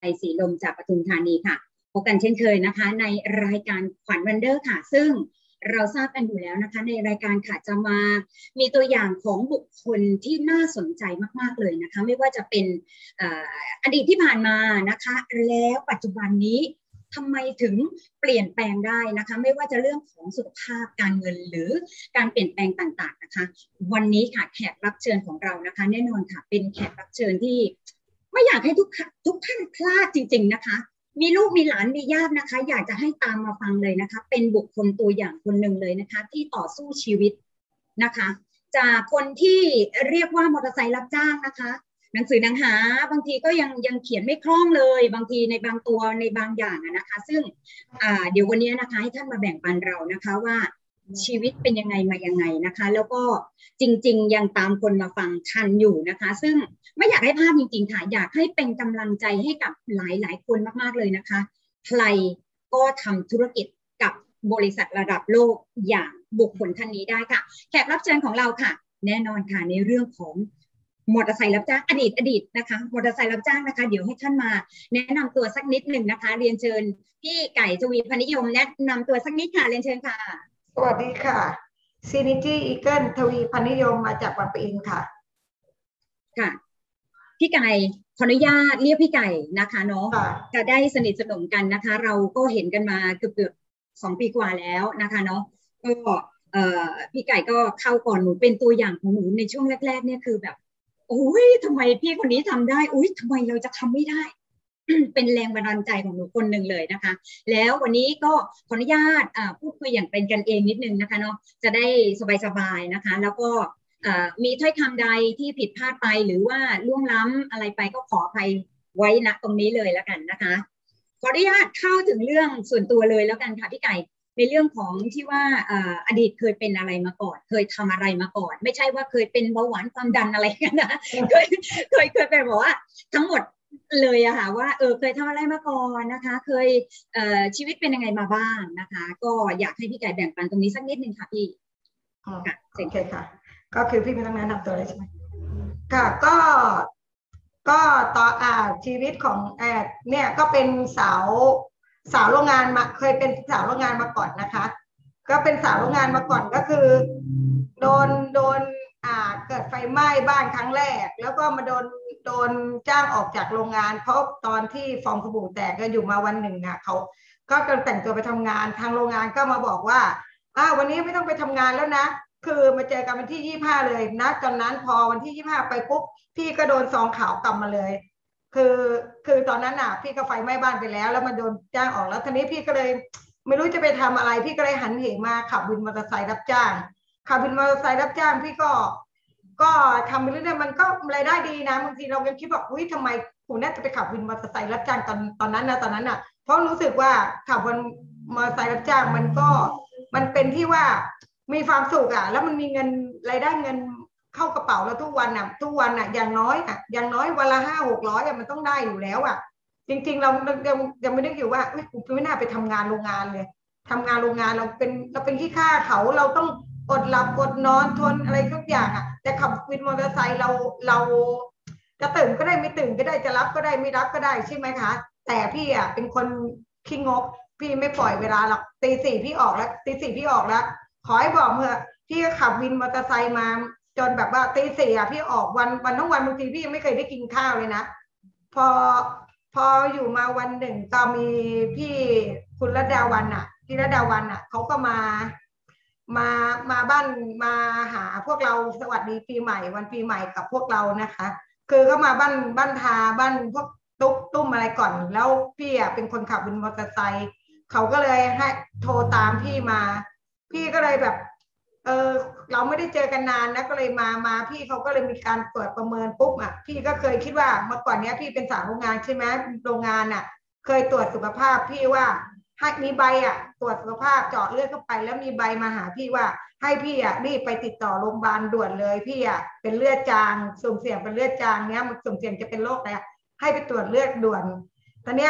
ศรีลมจากปทุมธานีค่ะพบกันเช่นเคยนะคะในรายการขวัญวันเดอร์ค่ะซึ่งเราทราบกันอยู่แล้วนะคะในรายการค่ะจะมามีตัวอย่างของบุคคลที่น่าสนใจมากๆเลยนะคะไม่ว่าจะเป็นอดีตที่ผ่านมานะคะแล้วปัจจุบันนี้ทำไมถึงเปลี่ยนแปลงได้นะคะไม่ว่าจะเรื่องของสุขภาพการเงินหรือการเปลี่ยนแปลงต่างๆนะคะวันนี้ค่ะแขกรับเชิญของเรานะคะแน่นอนค่ะเป็นแขกรับเชิญที่ไม่อยากให้ทุกท่านพลาดจริงๆนะคะมีลูกมีหลานมีญาตินะคะอยากจะให้ตามมาฟังเลยนะคะเป็นบุคคลตัวอย่างคนหนึ่งเลยนะคะที่ต่อสู้ชีวิตนะคะจากคนที่เรียกว่ามอเตอร์ไซค์รับจ้างนะคะหนังสือหนังหาบางทีก็ยังเขียนไม่คล่องเลยบางทีในบางตัวในบางอย่างนะคะซึ่งเดี๋ยววันนี้นะคะให้ท่านมาแบ่งปันเรานะคะว่าชีวิตเป็นยังไงมายังไงนะคะแล้วก็จริงๆยังตามคนมาฟังทันอยู่นะคะซึ่งไม่อยากให้พลาดจริงๆค่ะอยากให้เป็นกำลังใจให้กับหลายๆคนมากๆเลยนะคะใครก็ทำธุรกิจกับบริษัทระดับโลกอย่างบุคคลท่านนี้ได้ค่ะแขกรับเชิญของเราค่ะแน่นอนค่ะในเรื่องของมอเตอร์ไซค์รับจ้างอดีตนะคะมอเตอร์ไซค์รับจ้างนะคะเดี๋ยวให้ท่านมาแนะนำตัวสักนิดหนึ่งนะคะเรียนเชิญพี่ไก่ทวีพนิยมแนะนำตัวสักนิดค่ะเรียนเชิญค่ะสวัสดีค่ะซีนิจี้อีเกิลทวีพนิยมมาจากบางปะอินค่ะค่ะพี่ไก่ขออนุญาตเรียกพี่ไก่นะคะเนาะจะได้สนิทสนมกันนะคะเราก็เห็นกันมาเกือบ2 ปีกว่าแล้วนะคะเนาะก็พี่ไก่ก็เข้าก่อนหนูเป็นตัวอย่างของหนูในช่วงแรกๆเนี่ยคือแบบโอ้ยทำไมพี่คนนี้ทำได้อุ้ยทำไมเราจะทำไม่ได้ เป็นแรงบันดาลใจของหนูคนหนึ่งเลยนะคะแล้ววันนี้ก็ขออนุญาตพูดคุยอย่างเป็นกันเองนิดนึงนะคะเนาะจะได้สบายๆนะคะแล้วก็มีถ้อยคำใดที่ผิดพลาดไปหรือว่าล่วงล้ำอะไรไปก็ขออภัยไว้ณตรงนี้เลยแล้วกันนะคะขออนุญาตเข้าถึงเรื่องส่วนตัวเลยแล้วกันค่ะพี่ไก่ในเรื่องของที่ว่าอดีตเคยเป็นอะไรมาก่อนเคยทำอะไรมาก่อนไม่ใช่ว่าเคยเป็นเบาหวานความดันอะไรกันนะเคยเป็นบอกว่าทั้งหมดเลยอะค่ะว่าเคยทำอะไรมาก่อนนะคะเคยชีวิตเป็นยังไงมาบ้างนะคะก็อยากให้พี่ไก่แบ่งปันตรงนี้สักนิดนึงค่ะพี่ค่ะโอเคค่ะก็คือพี่ไม่ต้องแนะนำตัวเลยใช่ไหมค่ะก็ต่อชีวิตของเนี่ยก็เป็นสาวโรงงานมาเคยเป็นสาวโรงงานมาก่อนนะคะก็เป็นสาวโรงงานมาก่อนก็คือโดนเกิดไฟไหม้บ้านครั้งแรกแล้วก็มาโดนจ้างออกจากโรงงานเพราะตอนที่ฟองสบู่แตกก็อยู่มาวันหนึ่งเขาก็กำลังแต่งตัวไปทำงานทางโรงงานก็มาบอกว่าวันนี้ไม่ต้องไปทำงานแล้วนะคือมาเจอกันวันที่25เลยนะตอนนั้นพอวันที่25ไปปุ๊บพี่ก็โดนซองขาวกลับมาเลยคือตอนนั้นพี่ก็ไฟไหม้บ้านไปแล้วมันโดนจ้างออกแล้วทีนี้พี่ก็เลยไม่รู้จะไปทำอะไรพี่ก็เลยหันเหมาขับวินมอเตอร์ไซค์รับจ้างขับวินมอเตอร์ไซค์รับจ้างพี่ก็ทำไปเรื่อยๆมันก็รายได้ดีนะบางทีเรายังคิดว่าอุ้ยทำไมกูน่าจะไปขับวินมอเตอร์ไซค์รับจ้างตอนนั้นเพราะรู้สึกว่าขับวินมอเตอร์ไซค์รับจ้างมันเป็นที่ว่ามีความสุขแล้วมันมีเงินรายได้เงินเข้ากระเป๋าแล้วทุกวันอย่างน้อยวันละ500-600มันต้องได้อยู่แล้วจริงๆเรายังไม่ได้อยู่ว่ากูไม่น่าไปทำงานโรงงานเลยทำงานโรงงานเราเป็นขี้ข้าเขาเราต้องอดหลับอดนอนทนอะไรทุกอย่างแต่ขับวินมอเตอร์ไซค์เราจะตื่นก็ได้ไม่ตื่นก็ได้จะรับก็ได้ไม่รับก็ได้ใช่ไหมคะแต่พี่เป็นคนขี้งกพี่ไม่ปล่อยเวลาหรอกตี 4พี่ออกแล้วขอให้บอกเถอะพี่ก็ขับวินมอเตอร์ไซค์มาจนแบบว่าตี 4พี่ออกวันทั้งวันบางทีพี่ยังไม่เคยได้กินข้าวเลยนะพออยู่มาวันหนึ่งก็มีพี่คุณระดาวันพี่ระดาวันเขาก็มาบ้านมาหาพวกเราสวัสดีปีใหม่วันปีใหม่กับพวกเรานะคะคือเขามาบ้านบ้านพวกตุ้มอะไรก่อนแล้วพี่เป็นคนขับวินมอเตอร์ไซค์เขาก็เลยให้โทรตามพี่มาพี่ก็เลยแบบเราไม่ได้เจอกันนานนะก็เลยมาพี่เขาก็เลยมีการตรวจประเมินปุ๊บพี่ก็เคยคิดว่าเมื่อก่อนนี้พี่เป็นสาวโรงงานใช่ไหมโรงงานเคยตรวจสุขภาพพี่ว่าให้มีใบตรวจสุขภาพเจาะเลือดเข้าไปแล้วมีใบมาหาพี่ว่าให้พี่รีบไปติดต่อโรงพยาบาลด่วนเลยพี่เป็นเลือดจางสุ่มเสี่ยงเป็นเลือดจางเนี้ยมันสุ่มเสี่ยงจะเป็นโรคอะไรให้ไปตรวจเลือดด่วนตอนนี้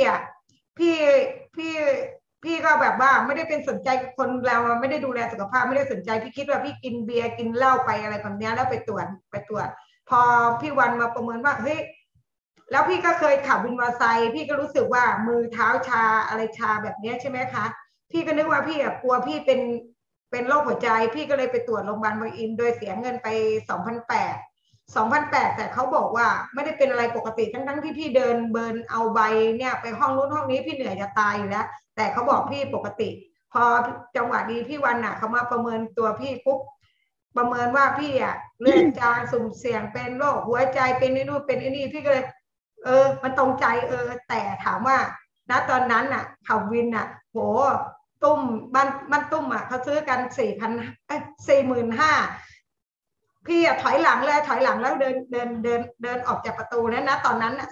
พี่ก็แบบว่าไม่ได้เป็นสนใจคนเราไม่ได้ดูแลสุขภาพไม่ได้สนใจพี่คิดว่าพี่กินเบียร์กินเหล้าไปอะไรแบบนี้แล้วไปตรวจพอพี่วันมาประเมินว่าเฮ้ยแล้วพี่ก็เคยขับวินมอเตอร์ไซค์พี่ก็รู้สึกว่ามือเท้าชาอะไรชาแบบนี้ใช่ไหมคะพี่ก็นึกว่าพี่กลัวพี่เป็นโรคหัวใจพี่ก็เลยไปตรวจโรงพยาบาลบางอินโดยเสียเงินไป2,800แต่เขาบอกว่าไม่ได้เป็นอะไรปกติทั้งที่พี่เดินเบิร์นเอาใบเนี่ยไปห้องนู้นห้องนี้พี่เหนื่อยจะตายอยู่แล้วแต่เขาบอกพี่ปกติพอจังหวะดีพี่วันน่ะเขามาประเมินตัวพี่ปุ๊บประเมินว่าพี่อ่ะเลือดจางสุ่มเสี่ยงเป็นโรคหัวใจเป็นนี่นู่นเป็นนี่พี่ก็เลยมันตรงใจแต่ถามว่าณตอนนั้นน่ะขับวินน่ะโหตุ้มบ้านตุ้มอ่ะเขาซื้อกัน45,000พี่อะถอยหลังเลยถอยหลังแล้วเดินออกจากประตูนั้นนะตอนนั้นอ่ะ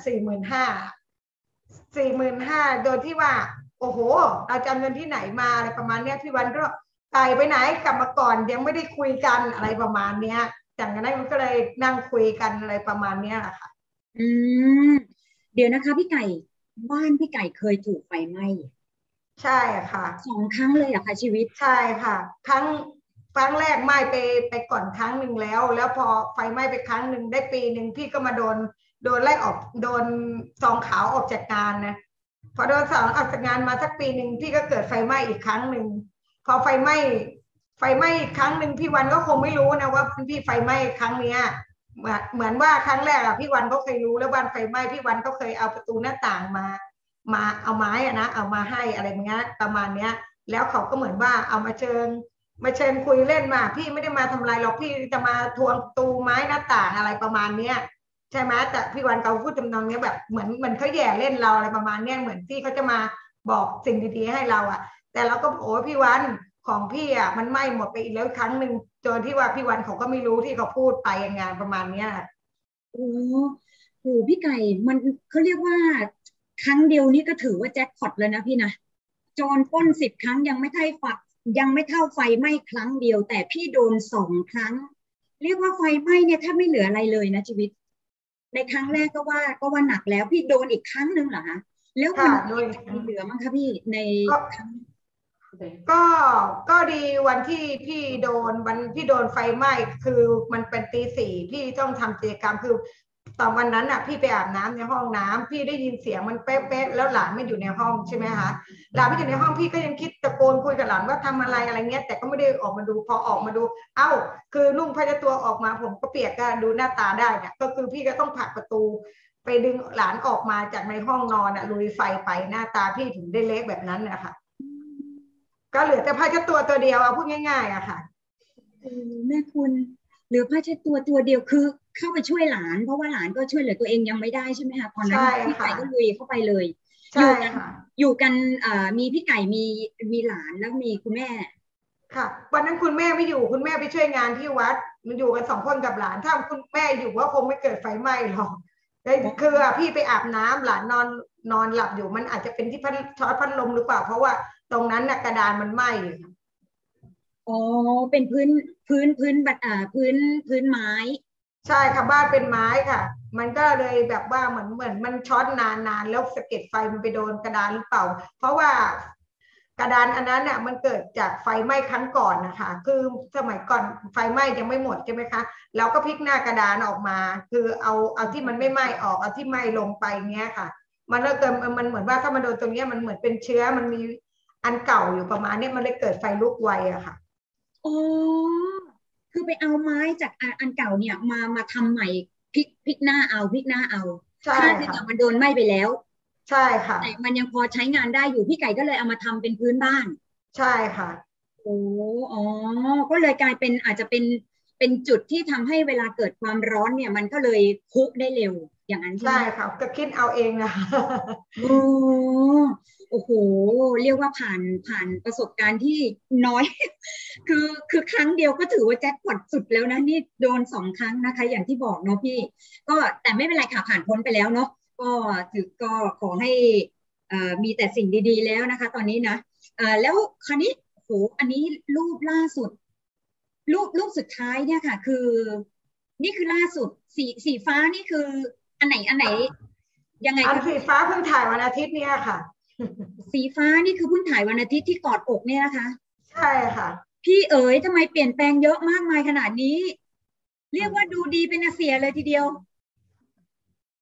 45,000โดยที่ว่าโอ้โหเราจะเงินที่ไหนมาอะไรประมาณเนี้ยพี่วันก็ไก่ไปไหนกลับมาก่อนยังไม่ได้คุยกันอะไรประมาณเนี้ยจากนั้นมันก็เลยนั่งคุยกันอะไรประมาณเนี้ยแหละค่ะอืมเดี๋ยวนะคะพี่ไก่บ้านพี่ไก่เคยถูกไฟไหม้ใช่ค่ะ 2 ครั้งเลยเหรอคะชีวิตใช่ค่ะครั้งแรกไหม้ไปก่อนครั้งหนึ่งแล้วพอไฟไหม้ไปครั้งหนึ่งได้ปีหนึ่งพี่ก็มาโดนไล่ออกโดนซองขาวออกจากงานนะพอโดนซองออกจากงานมาสักปีหนึ่งพี่ก็เกิดไฟไหม้อีกครั้งหนึ่งพอไฟไหม้อีกครั้งหนึ่งพี่วันก็คงไม่รู้นะว่าพี่ไฟไหม้ครั้งเนี้ยเหมือนว่าครั้งแรกอะพี่วันก็เคยรู้แล้ววันไฟไหม้พี่วันก็เคยเอาประตูหน้าต่างมาเอาไม้อะนะเอามาให้อะไรเงี้ยประมาณเนี้ยแล้วเขาก็เหมือนว่าเอามาเชิญคุยเล่นมาพี่ไม่ได้มาทำอะไรหรอกพี่จะมาทวงประตูไม้หน้าต่างอะไรประมาณเนี้ยใช่ไหมแต่พี่วันเขาพูดทำนองนี้แบบเหมือนเขาแย่เล่นเราอะไรประมาณเนี้ยเหมือนที่เขาจะมาบอกสิ่งดีๆให้เราอะแต่เราก็โอ้พี่วันของพี่อะมันไหม้หมดไปอีกแล้วครั้งหนึ่งจนที่ว่าพี่วันเขาก็ไม่รู้ที่เขาพูดไปงานประมาณเนี้ยโอ้โหพี่ไก่มันเขาเรียกว่าครั้งเดียวนี่ก็ถือว่าแจ็คพอตแล้วนะพี่นะโจรปล้น10 ครั้งยังไม่เท่าไฟไหม้ครั้งเดียวแต่พี่โดน2 ครั้งเรียกว่าไฟไหม้เนี่ยแทบไม่เหลืออะไรเลยนะชีวิตในครั้งแรกก็ว่าหนักแล้วพี่โดนอีกครั้งหนึ่งเหรอคะแล้วมันค่ะโดยเหลือมั้งคะพี่ในก็ครั้งก็ก็ดีวันที่วันที่โดนไฟไหม้คือมันเป็นตี 4พี่ต้องทำกิจกรรมคือตอนวันนั้นอ่ะพี่ไปอาบน้ำในห้องน้ำพี่ได้ยินเสียงมันเป๊ะๆแล้วหลานไม่อยู่ในห้องใช่ไหมคะหลานไม่อยู่ในห้องพี่ก็ยังคิดตะโกนคุยกับหลานว่าทำอะไรเงี้ยแต่ก็ไม่ได้ออกมาดูพอออกมาดูเอ้าคือนุ่งผ้าเช็ดตัวออกมาผมก็เปียกก็ดูหน้าตาได้เนี่ยก็คือพี่ก็ต้องผลักประตูไปดึงหลานออกมาจากในห้องนอนอ่ะลุยไฟไปหน้าตาพี่ถึงได้เละแบบนั้นนะคะ ก็เหลือแต่ผ้าเช็ดตัวเดียวเอาพูดง่ายๆอะค่ะแม่คุณเหลือผ้าเช็ดตัวเดียวคือเข้าไปช่วยหลานเพราะว่าหลานก็ช่วยเหลือตัวเองยังไม่ได้ใช่ไหมคะตอนนั้นใช่พี่ค่ะไก่ก็ลุยเข้าไปเลยอใช่ยู่กันค่ะอยู่กันมีพี่ไก่มีหลานแล้วมีคุณแม่ค่ะวันนั้นคุณแม่ไม่อยู่คุณแม่ไปช่วยงานที่วัดมันอยู่กัน2 คนกับหลานถ้าคุณแม่อยู่ว่าคงไม่เกิดไฟไหม้หรอกคือพี่ไปอาบน้ำหลานนอนหลับอยู่มันอาจจะเป็นที่ช็อตพัดลมหรือเปล่าเพราะว่าตรงนั้นน่ะกระดานมันไหม้อ๋อเป็นพื้นบัดพื้นไม้ใช่ค่ะบ้านเป็นไม้ค่ะมันก็เลยแบบว่าเหมือนมันช็อตนานแล้วสะเก็ดไฟมันไปโดนกระดานหรือเปล่าเพราะว่ากระดานอันนั้นเนี่ยมันเกิดจากไฟไหม้ครั้งก่อนนะคะคือสมัยก่อนไฟไหม้ยังไม่หมดใช่ไหมคะเราก็พลิกหน้ากระดานออกมาคือเอาที่มันไม่ไหม้ออกเอาที่ไหม้ลงไปเงี้ยค่ะมันเลยเกิดมันเหมือนว่าถ้ามันโดนตรงนี้มันเหมือนเป็นเชื้อมันมีอันเก่าอยู่ประมาณนี้มันเลยเกิดไฟลุกไวอะค่ะอ๋อคือไปเอาไม้จากอันเก่าเนี่ยมาทำใหม่พลิกหน้าเอาใช่ค่าที่ค่ะจะมันโดนไหม้ไปแล้วใช่ค่ะแต่มันยังพอใช้งานได้อยู่พี่ไก่ก็เลยเอามาทำเป็นพื้นบ้านใช่ค่ะโอ้อ๋อก็เลยกลายเป็นอาจจะเป็นจุดที่ทำให้เวลาเกิดความร้อนเนี่ยมันก็เลยคุได้เร็วอย่างนั้นใช่ใช่ไหมค่ะก็คิดเอาเองนะโอ้โอ้โหเรียกว่าผ่านประสบการณ์ที่น้อยคือครั้งเดียวก็ถือว่าแจ็คพอตสุดแล้วนะนี่โดน2 ครั้งนะคะอย่างที่บอกเนาะพี่ก็แต่ไม่เป็นไรค่ะผ่านพ้นไปแล้วเนาะก็ก็ขอให้มีแต่สิ่งดีๆแล้วนะคะตอนนี้นะแล้วคราวนี้โหอันนี้รูปล่าสุดรูปสุดท้ายเนี่ยค่ะคือนี่คือล่าสุดสีฟ้านี่คืออันไหนยังไงอันคะพี่สีฟ้าเพิ่งถ่ายวันอาทิตย์เนี่ยค่ะสีฟ้านี่คือเพิ่งถ่ายวันอาทิตย์ที่กอดอกเนี่ยนะคะใช่ค่ะพี่เอ๋ยทำไมเปลี่ยนแปลงเยอะมากมายขนาดนี้เรียกว่าดูดีเป็นอาเซียเลยทีเดียว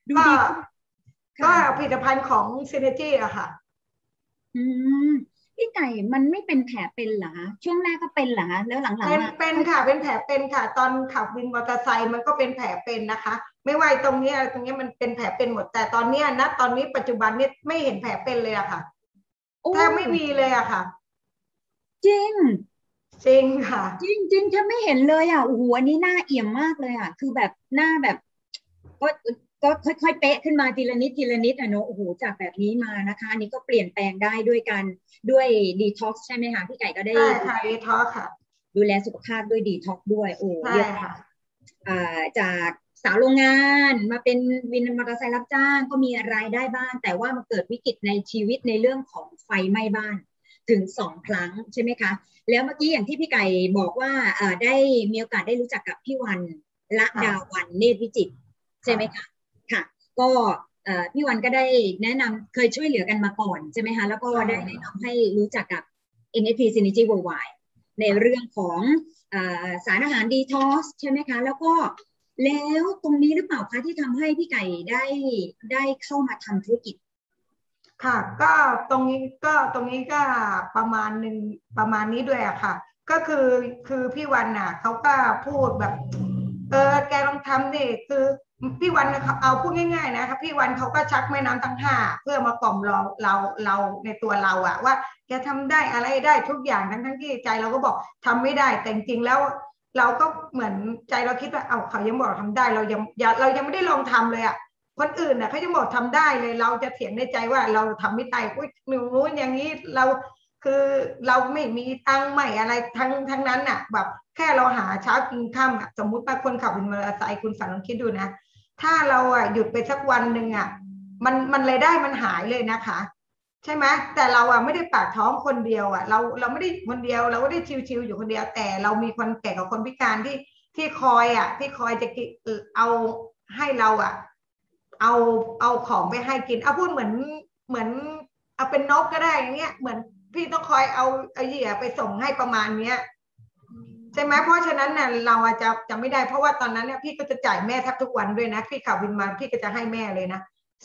ดูก็ดีขึ้นก็ค่ะผลิตภัณฑ์ของซินเนจี้อะค่ะอืมพี่ไก่มันไม่เป็นแผลเป็นเหรอคะช่วงแรกก็เป็นเหรอคะแล้วหลังๆมาเป็นค่อยค่ะเป็นแผลเป็นค่ะตอนขับวินมอเตอร์ไซค์มันก็เป็นแผลเป็นนะคะไม่ว่าตรงนี้อะไรตรงนี้มันเป็นแผลเป็นหมดแต่ตอนเนี้ยณตอนนี้ปัจจุบันนี้ไม่เห็นแผลเป็นเลยอะค่ะโอ้แทบไม่มีเลยอะค่ะจริงจริงค่ะจริงจริงถ้าไม่เห็นเลยอ่ะโอ้โหอันนี้หน้าเอี่ยมมากเลยอ่ะคือแบบหน้าแบบก็ก็ค่อยๆเป๊ะขึ้นมาทีละนิดทีละนิดอ่ะเนอะโอ้โหจากแบบนี้มานะคะอันนี้ก็เปลี่ยนแปลงได้ด้วยกันด้วยดีท็อกซ์ใช่ไหมคะพี่ไก่ก็ได้ใช่ค่ะดีท็อกค่ะดูแลสุขภาพด้วยดีท็อกซ์ด้วยโอ้ใช่เรียกว่าค่ะจากสาวโรงงานมาเป็นวินมอเตอร์ไซค์รับจ้างก็มีรายได้บ้างแต่ว่ามาเกิดวิกฤตในชีวิตในเรื่องของไฟไหม้บ้านถึง2 ครั้งใช่ไหมคะ แล้วเมื่อกี้อย่างที่พี่ไก่บอกว่าได้มีโอกาสได้รู้จักกับพี่วันละค่ะดาวันเนตรวิจิตรใช่ไหมคะค่ะค่ะก็พี่วันก็ได้แนะนำเคยช่วยเหลือกันมาก่อนใช่ไหมคะแล้วก็ใช่ได้แนะนำให้รู้จักกับ NFP Synergy Worldwide ในเรื่องของสารอาหารดีท็อกซ์ใช่ไหมคะแล้วก็แล้วตรงนี้หรือเปล่าคะที่ทำให้พี่ไก่ได้เข้ามาทำธุรกิจค่ะก็ตรงนี้ก็ประมาณหนึ่งประมาณนี้ด้วยอะค่ะก็คือพี่วันน่ะเขาก็พูดแบบแกลองทำดิคือพี่วันเขาเอาพูดง่ายๆนะคะพี่วันเขาก็ชักแม่น้ำทั้งห้าเพื่อมากล่อมเราในตัวเราอะว่าแกทำได้อะไรได้ทุกอย่างทั้งที่ใจเราก็บอกทำไม่ได้แต่จริงๆแล้วเราก็เหมือนใจเราคิดว่าเอาเขายังบอกทำได้เรายังไม่ได้ลองทำเลยอะ คนอื่นน่ะเขาจะบอกทำได้เลยเราจะเถียงในใจว่าเราทำไม่ได้อุ้ยหนูอย่างนี้เราคือเราไม่มีตังค์ไม่อะไรทั้งนั้นน่ะแบบแค่เราหาเช้ากินค่ำอะสมมุติว่าคนขับวินมอเตอร์ไซค์คุณฝันลองคิดดูนะถ้าเราอ่ะหยุดไปสักวันหนึ่งอ่ะมันรายได้มันหายเลยนะคะใช่ไหมแต่เราอ่ะไม่ได้ปากท้องคนเดียวอ่ะเราไม่ได้คนเดียวเราไม่ได้ชิวๆอยู่คนเดียวแต่เรามีคนแก่กับคนพิการที่คอยจะเอาให้เราอ่ะ เอาเอาของไปให้กินเอาพูดเหมือนเอาเป็นนกก็ได้อย่างเงี้ยเหมือนพี่ต้องคอยเอาเหยื่อไปส่งให้ประมาณเนี้ยใช่ไหมเพราะฉะนั้นน่ะเราอาจจะไม่ได้เพราะว่าตอนนั้นเนี่ยพี่ก็จะจ่ายแม่แทบทุกวันด้วยนะพี่ขับวินมาพี่ก็จะให้แม่เลยนะ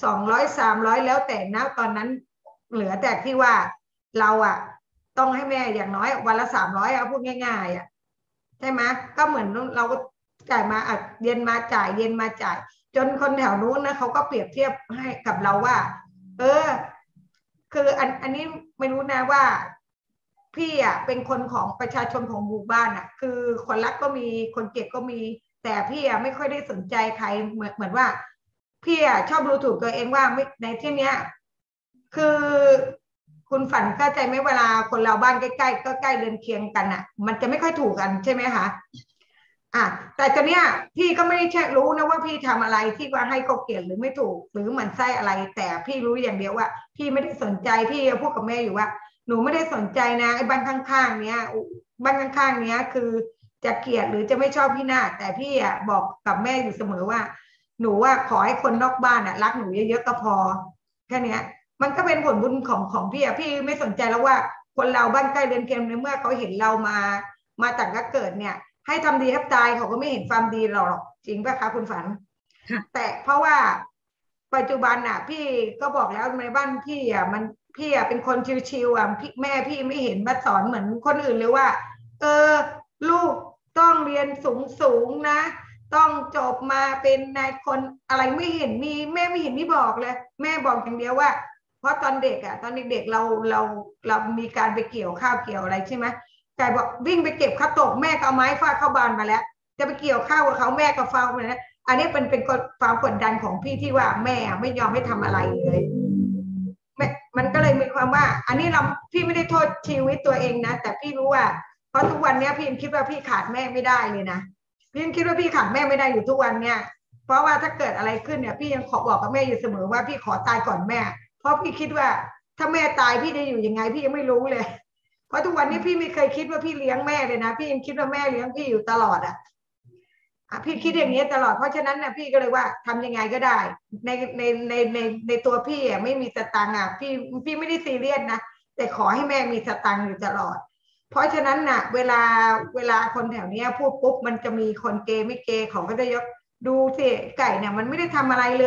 200300แล้วแต่นะตอนนั้นเหลือแต่ที่ว่าเราอ่ะต้องให้แม่อย่างน้อยวันละ300เอาพูดง่ายๆอ่ะใช่ไหมก็เหมือนเราก็จ่ายมาอ่ะเย็นมาจ่ายเย็นมาจ่าย จนคนแถวนู้นนะเขาก็เปรียบเทียบให้กับเราว่าเออคืออันนี้ไม่รู้นะว่าพี่อ่ะเป็นคนของประชาชนของหมู่บ้านอ่ะคือคนรักก็มีคนเกลียดก็มีแต่พี่อ่ะไม่ค่อยได้สนใจใครเหมือนว่าพี่อ่ะชอบดูถูกตัวเองว่าไม่ในที่เนี้ยคือคุณฝันเข้าใจไหมเวลาคนเราบ้านใกล้ๆก็ใกล้เรือนเคียงกันอ่ะมันจะไม่ค่อยถูกกันใช่ไหมคะ อ่ะแต่ตอนเนี้ยพี่ก็ไม่ได้รู้นะว่าพี่ทำอะไรที่ว่าให้เขาเกลียดหรือไม่ถูกหรือหมั่นไส้อะไรแต่พี่รู้อย่างเดียวว่าพี่ไม่ได้สนใจพี่พูดกับแม่อยู่ว่าหนูไม่ได้สนใจนะไอ้บ้านข้างๆเนี้ยบ้านข้างๆเนี้ยคือจะเกลียดหรือจะไม่ชอบพี่หน้าแต่พี่อ่ะบอกกับแม่อยู่เสมอว่าหนูว่าขอให้คนนอกบ้านอ่ะรักหนูเยอะๆก็พอแค่เนี้ยมันก็เป็นผลบุญของพี่อ่ะพี่ไม่สนใจแล้วว่าคนเราบ้านใกล้เรือนเคียงในเมื่อเขาเห็นเรามาแต่งก็เกิดเนี่ย ให้ทำดีแทบตายเขาก็ไม่เห็นความดีเราหรอกจริงป่ะคะคุณฝันค่ะแต่เพราะว่าปัจจุบันอ่ะพี่ก็บอกแล้วในบ้านพี่อ่ะมันพี่อ่ะเป็นคนชิวๆอ่ะพี่แม่พี่ไม่เห็นมาสอนเหมือนคนอื่นเลยว่าเออลูกต้องเรียนสูงนะต้องจบมาเป็นนายคนอะไรไม่เห็นมีแม่ไม่เห็นนี่บอกเลยแม่บอกอย่างเดียวว่าเพราะตอนเด็กอ่ะตอนเด็กๆเรามีการไปเกี่ยวข้าวเกี่ยวอะไรใช่ไหม ไก่บอกวิ่งไปเก็บข้าวตกแม่ก็เอาไม้ฟาดเข้าบานมาแล้วจะไปเกี่ยวข้าวกับเขาแม่ก็ฟาดเลยนะอันนี้เป็นความกดดันของพี่ที่ว่าแม่ไม่ยอมให้ทำอะไรเลยแม่มันก็เลยมีความว่าอันนี้พี่ไม่ได้โทษชีวิตตัวเองนะแต่พี่รู้ว่าเพราะทุกวันนี้พี่ยังคิดว่าพี่ขาดแม่ไม่ได้เลยนะพี่ยังคิดว่าพี่ขาดแม่ไม่ได้อยู่ทุกวันเนี่ยเพราะว่าถ้าเกิดอะไรขึ้นเนี่ยพี่ยังขอบอกกับแม่อยู่เสมอว่าพี่ขอตายก่อนแม่เพราะพี่คิดว่าถ้าแม่ตายพี่จะอยู่ยังไงพี่ยังไม่รู้เลย เพราะทุกวันนี้พี่ไม่เคยคิดว่าพี่เลี้ยงแม่เลยนะพี่ยังคิดว่าแม่เลี้ยงพี่อยู่ตลอดอ่ะพี่คิดอย่างนี้ตลอดเพราะฉะนั้นนะพี่ก็เลยว่าทำยังไงก็ได้ในในตัวพี่อ่ะไม่มีสตังค์อ่ะพี่ไม่ได้ซีเรียสนะแต่ขอให้แม่มีสตังค์อยู่ตลอดเพราะฉะนั้นน่ะเวลาคนแถวนี้พูดปุ๊บมันจะมีคนเกย์ไม่เกย์เขาก็จะยกดูสิไก่เนี่ยมันไม่ได้ทำอะไรเลย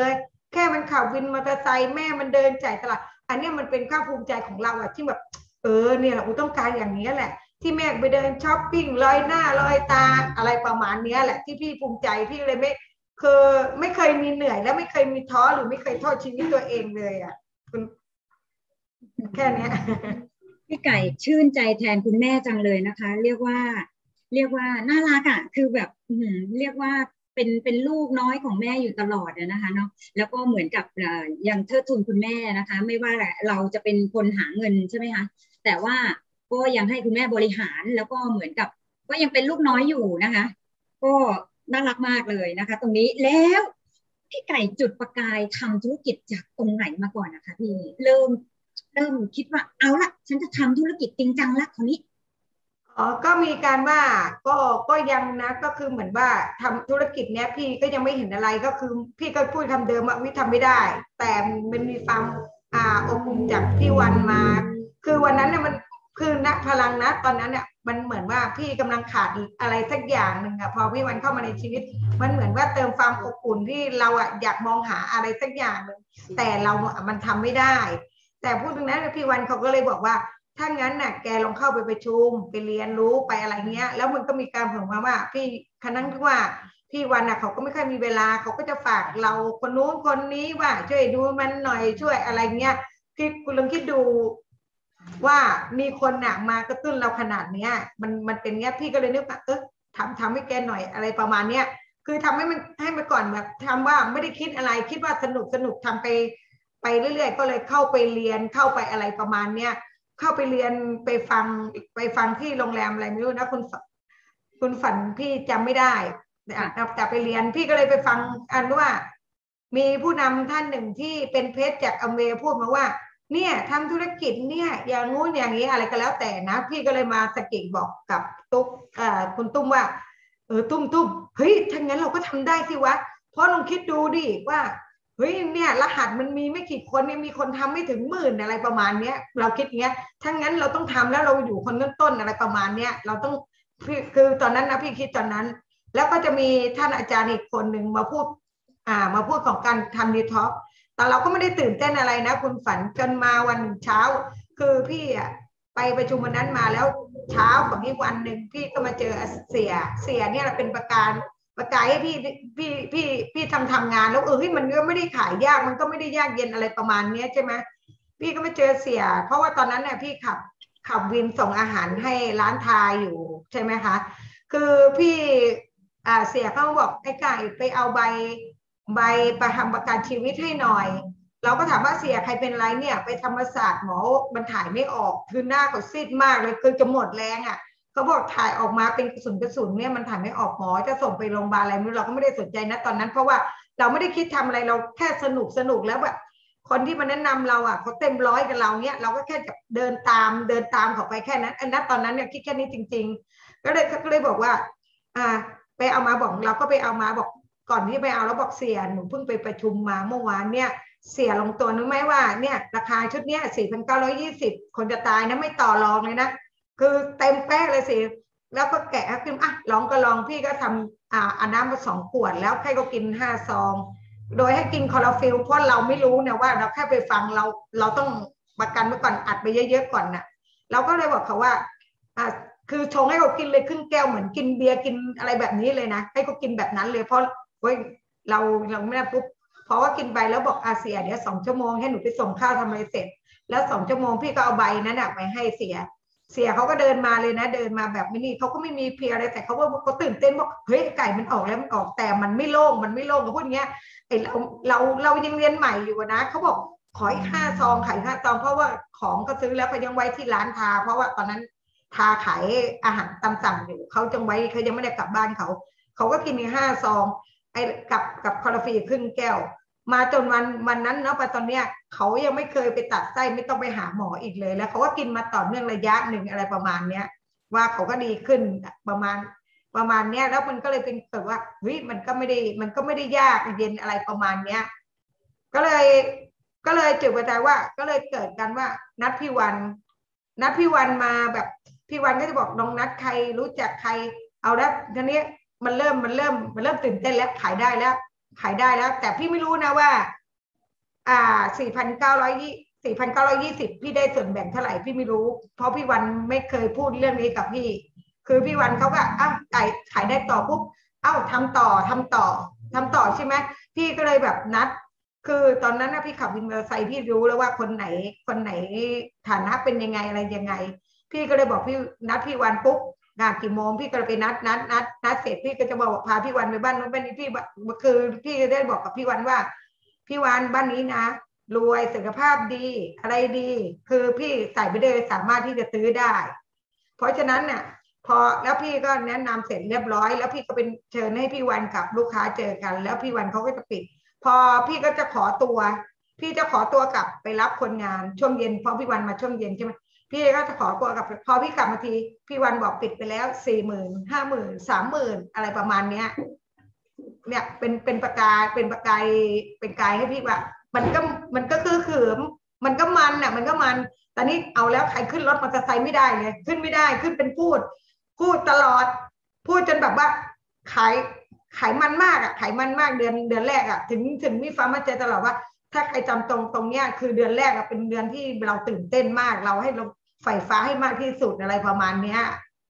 แค่มันขับวินมอเตอร์ไซค์แม่มันเดินจ่ายตลาดอันนี้มันเป็นความภูมิใจของเราอะที่แบบเนี่ยเราต้องการอย่างนี้แหละที่แม่ไปเดินช้อปปิ้งลอยหน้าลอยตาอะไรประมาณนี้แหละที่พี่ภูมิใจพี่เลยไม่คือไม่เคยมีเหนื่อยและไม่เคยมีท้อหรือไม่เคยโทษชีวิตตัวเองเลยอ่ะคุณแค่นี้พี่ไก่ชื่นใจแทนคุณแม่จังเลยนะคะเรียกว่าน่ารักอ่ะคือแบบเรียกว่าเป็นลูกน้อยของแม่อยู่ตลอดนะคะเนาะแล้วก็เหมือนกับยังเทิดทูนคุณแม่นะคะไม่ว่าเราจะเป็นคนหาเงินใช่ไหมคะแต่ว่าก็ยังให้คุณแม่บริหารแล้วก็เหมือนกับก็ยังเป็นลูกน้อยอยู่นะคะก็น่ารักมากเลยนะคะตรงนี้แล้วพี่ไก่จุดประกายทำธุรกิจจากตรงไหนมาก่อนนะคะพี่เริ่มคิดว่าเอาละฉันจะทำธุรกิจจริงจังละคราวนี้ก็มีการว่าก็ยังนะก็คือเหมือนว่าทำธุรกิจเนี้ยพี่ก็ยังไม่เห็นอะไรก็คือพี่ก็พูดคำเดิมว่าวิทำไม่ได้แต่มันมีความอบอุ่นจากพี่วันมาคือวันนั้นเนี่ยมันคือณพลังนะตอนนั้นเนี่ยมันเหมือนว่าพี่กำลังขาดอะไรสักอย่างหนึ่งอะพอพี่วันเข้ามาในชีวิตมันเหมือนว่าเติมความอบอุ่นที่เราอะอยากมองหาอะไรสักอย่างหนึ่งแต่เรามันทำไม่ได้แต่พูดถึงนั้นพี่วันเขาก็เลยบอกว่าถ้างั้นน่ะแกลองเข้าไปประชุมไปเรียนรู้ไปอะไรเงี้ยแล้วมันก็มีการเผยมาว่าพี่คณะที่ว่าพี่วันน่ะเขาก็ไม่ค่อยมีเวลาเขาก็จะฝากเราคนนู้นคนนี้ว่าช่วยดูมันหน่อยช่วยอะไรเงี้ยพี่คุณลองคิดดูว่ามีคนน่ะมากระตุ้นเราขนาดเนี้ยมันเป็นเงี้ยพี่ก็เลยนึกว่าทำให้แกหน่อยอะไรประมาณเนี้ยคือทำให้มันก่อนแบบทำว่าไม่ได้คิดอะไรคิดว่าสนุกทำไปเรื่อยๆก็เลยเข้าไปเรียนเข้าไปอะไรประมาณเนี้ยเข้าไปเรียนไปฟังที่โรงแรมอะไรไม่รู้นะคุณฝันพี่จำไม่ได้แต่ไปเรียนพี่ก็เลยไปฟังอันว่ามีผู้นำท่านหนึ่งที่เป็นเพชรจากอเมริกาพูดมาว่าเนี่ยทำธุรกิจเนี่ยอย่างงู้นอย่างนี้อะไรก็แล้วแต่นะพี่ก็เลยมาสะกิดบอกกับตุ๊กคุณตุ้มว่าตุ้มเฮ้ยถ้างั้นเราก็ทำได้สิวะเพราะลองคิดดูดิว่าเฮ้ยเนี่ยรหัสมันมีไม่กี่คนเนี่ยมีคนทำไม่ถึง10,000อะไรประมาณเนี้ยเราคิดเงี้ยถ้างั้นเราต้องทำแล้วเราอยู่คนต้นๆอะไรประมาณเนี้ยเราต้องคือตอนนั้นนะพี่คิดตอนนั้นแล้วก็จะมีท่านอาจารย์อีกคนหนึ่งมาพูดของการทำดีท็อกแต่เราก็ไม่ได้ตื่นเต้นอะไรนะคุณฝันจนมาวันเช้าคือพี่ไปประชุมวันนั้นมาแล้วเช้าของอีกวันหนึ่งพี่ก็มาเจอเสียเนี่ยเป็นประกายให้พี่ทำงานแล้วมันก็ไม่ได้ขายยากมันก็ไม่ได้ยากเย็นอะไรประมาณนี้ใช่ไหมพี่ก็ไม่เจอเสียเพราะว่าตอนนั้นเนี่ยพี่ขับวินส่งอาหารให้ร้านทายอยู่ใช่ไหมคะคือพี่เสียเขาบอกไอ้ไก่ไปเอาใบประทำประกันชีวิตให้หน่อยเราก็ถามว่าเสียใครเป็นไรเนี่ยไปธรรมศาสตร์หมอมันถ่ายไม่ออกคือหน้าเขาซีดมากเลยคือจะหมดแรงอ่ะเขาบอกถ่ายออกมาเป็นกระสุนเนี่ยมันถ่ายไม่ออกหมอจะส่งไปโรงพยาบาลอะไรไม่รู้เราก็ไม่ได้สนใจนะตอนนั้นเพราะว่าเราไม่ได้คิดทำอะไรเราแค่สนุกแล้วแบบคนที่มาแนะนำเราอ่ะเขาเต็มร้อยกับเราเนี่ยเราก็แค่จะเดินตามเขาไปแค่นั้นอันนั้นตอนนั้นเนี่ยคิดแค่นี้จริงๆก็เลยบอกว่าไปเอามาบอกเราก็ไปเอามาบอกก่อนที่ไปเอาแล้วบอกเสียหนูเพิ่งไปประชุมมาเมื่อวานเนี่ยเสียลงตัวนึกไหมว่าเนี่ยราคาชุดเนี้ย4,920คนจะตายนะไม่ต่อรองเลยนะคือเต็มแป๊กเลยสิแล้วก็แกะขึ้นลองก็ลองพี่ก็ทำอันน้ำมา2 ขวดแล้วใครก็กิน5 ซองโดยให้กินคลอโรฟิลเพราะเราไม่รู้เนี่ยว่าเราแค่ไปฟังเราต้องประกันไว้ก่อนอัดไปเยอะๆก่อนน่ะเราก็เลยบอกเขาว่าคือชงให้เขากินเลยครึ่งแก้วเหมือนกินเบียร์กินอะไรแบบนี้เลยนะให้เขากินแบบนั้นเลยเพราะเราไม่ได้ปุ๊บเพราะว่ากินไปแล้วบอกเสียเดี๋ยว2 ชั่วโมงให้หนูไปส่งข้าวทำอะไรเสร็จแล้ว2 ชั่วโมงพี่ก็เอาใบนั้นไปให้เสียเขาก็เดินมาเลยนะเดินมาแบบนี่เขาก็ไม่มีเพลียอะไรแต่เขาตื่นเต้นบอกเฮ้ยไก่มันออกแล้วมันออกแต่มันไม่โล่งเขาพูดอย่างเงี้ยไอเรายังเรียนใหม่อยู่นะเขาบอกขออีก5 ซองขาย5 ซองเพราะว่าของเขาซื้อแล้วเขายังไว้ที่ร้านทาเพราะว่าตอนนั้นทาขายอาหารตามสั่งอยู่เขาจังไว้เขายังไม่ได้กลับบ้านเขาก็กินอีก5 ซองไอ้กับคอร์ฟีครึ่งแก้วมาจนวันนั้นเนาะไปตอนเนี้ยเขายังไม่เคยไปตัดไส้ไม่ต้องไปหาหมออีกเลยแล้วเขาก็กินมาต่อเนื่องระยะหนึ่งอะไรประมาณเนี้ยว่าเขาก็ดีขึ้นประมาณเนี้ยแล้วมันก็เลยเป็นแบบว่าเฮ้ยมันก็ไม่ได้ยากเย็นอะไรประมาณเนี้ยก็เลยจุดประกายว่าก็เลยเกิดกันว่านัดพี่วันมาแบบพี่วันก็จะบอกน้องนัดใครรู้จักใครเอาแล้วทีนี้มันเริ่มตื่นเต้นแล้วขายได้แล้วแต่พี่ไม่รู้นะว่า 4,920พี่ได้ส่วนแบ่งเท่าไหร่พี่ไม่รู้เพราะพี่วันไม่เคยพูดเรื่องนี้กับพี่คือพี่วันเขาก็ขายได้ต่อปุ๊บทำต่อใช่ไหมพี่ก็เลยแบบนัดคือตอนนั้นนะพี่ขับวินมอเตอร์ไซค์พี่รู้แล้วว่าคนไหนฐานะเป็นยังไงอะไรยังไงพี่ก็เลยบอกพี่นัดพี่วันปุ๊บงานกี่โมงพี่ก็เลยไปนัดเสร็จพี่ก็จะบอกพาพี่วันไปบ้านนู้นบ้านนี้พี่คือพี่ได้บอกกับพี่วันว่าพี่วันบ้านนี้นะรวยสุขภาพดีอะไรดีคือพี่ใส่ไปได้สามารถที่จะซื้อได้เพราะฉะนั้นเนี่ยพอแล้วพี่ก็แนะนำเสร็จเรียบร้อยแล้วพี่ก็เป็นเชิญให้พี่วันกับลูกค้าเจอกันแล้วพี่วันเขาก็จะปิดพอพี่ก็จะขอตัวพี่จะขอตัวกลับไปรับคนงานช่วงเย็นเพราะพี่วันมาช่วงเย็นใช่ไหมพี่ก็จะขอตัวกลับพอพี่กลับมาทีพี่วันบอกปิดไปแล้ว40,000 50,000 30,000อะไรประมาณเนี้ยเนี่ยเป็นประกายเป็นกายให้พี่ว่ามันก็คือมันก็มันอ่ะมันก็มันตอนนี้เอาแล้วใครขึ้นรถมอเตอร์ไซค์ไม่ได้เลยขึ้นไม่ได้ขึ้นเป็นพูดตลอดพูดจนแบบว่าขายมันมากอ่ะขายมันมากเดือนแรกอ่ะถึงมีความมั่นใจตลอดว่าถ้าใครจำตรงเนี้ยคือเดือนแรกอ่ะเป็นเดือนที่เราตื่นเต้นมากเราให้เราใฝ่ฟ้าให้มากที่สุดอะไรประมาณเนี้ย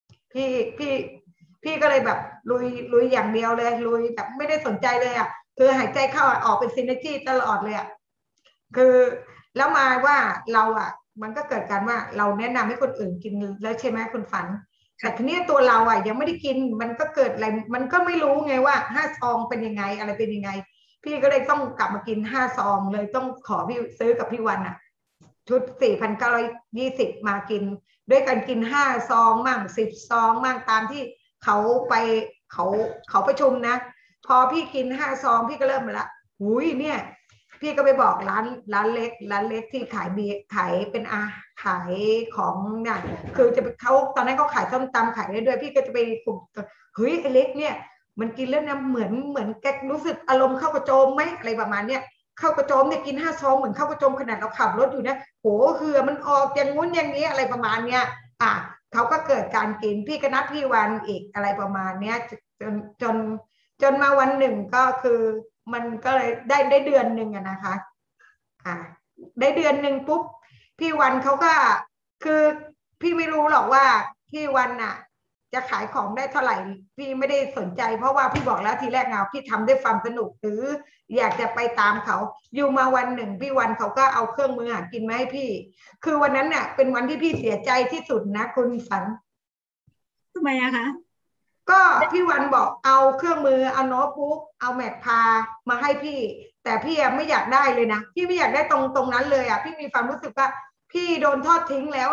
พี่ก็เลยแบบลุยอย่างเดียวเลยลุยแบบไม่ได้สนใจเลยอ่ะคือหายใจเข้าออกเป็นซินเนจี้ตลอดเลยอ่ะคือแล้วมาว่าเราอ่ะมันก็เกิดการว่าเราแนะนำให้คนอื่นกินแล้วใช่ไหมคุณฝันแต่ทีนี้ตัวเราอ่ะยังไม่ได้กินมันก็เกิดอะไรมันก็ไม่รู้ไงว่า5 ซองเป็นยังไงอะไรเป็นยังไงพี่ก็เลยต้องกลับมากิน5 ซองเลยต้องขอพี่ซื้อกับพี่วันอ่ะชุด4,920มากินด้วยกันกิน5 ซองมั่ง10 ซองมั่งตามที่เขาไปเขาประชุมนะพอพี่กิน5 ซองพี่ก็เริ่มมาละหุยเนี่ยพี่ก็ไปบอกร้านเล็กที่ขายเป็นขายของเนี่ยคือจะเขาตอนนั้นเขาขายส้มตำขายได้ด้วยพี่ก็จะไปคุมเฮ้ยไอ้เล็กเนี่ยมันกินแล้วนะเหมือนแกรู้สึกอารมณ์เข้ากระโจมไหมอะไรประมาณเนี้ยเข้ากระโจมเนี่ยกิน5 ซองเหมือนเข้ากระโจมขนาดเราขับรถอยู่นะโหเหือมันออกอย่างงู้นอย่างนี้อะไรประมาณเนี้ยเขาก็เกิดการกินพี่ก็นัดพี่วันอีกอะไรประมาณเนี้ยจนมาวันหนึ่งก็คือมันก็เลยได้เดือนหนึ่งนะคะได้เดือนหนึ่งปุ๊บพี่วันเขาก็คือพี่ไม่รู้หรอกว่าพี่วันน่ะจะขายของได้เท่าไหร่พี่ไม่ได้สนใจเพราะว่าพี่บอกแล้วทีแรกพี่ทำด้วยความสนุกหรืออยากจะไปตามเขาอยู่มาวันหนึ่งพี่วันเขาก็เอาเครื่องมือหากินมาให้พี่คือวันนั้นน่ะเป็นวันที่พี่เสียใจที่สุดนะคุณฝันทำไมอะคะก็พี่วันบอกเอาเครื่องมือเอาโน้ตบุ๊กเอาแมคพามาให้พี่แต่พี่ไม่อยากได้เลยนะพี่ไม่อยากได้ตรงนั้นเลยพี่มีความรู้สึกว่าพี่โดนทอดทิ้งแล้ว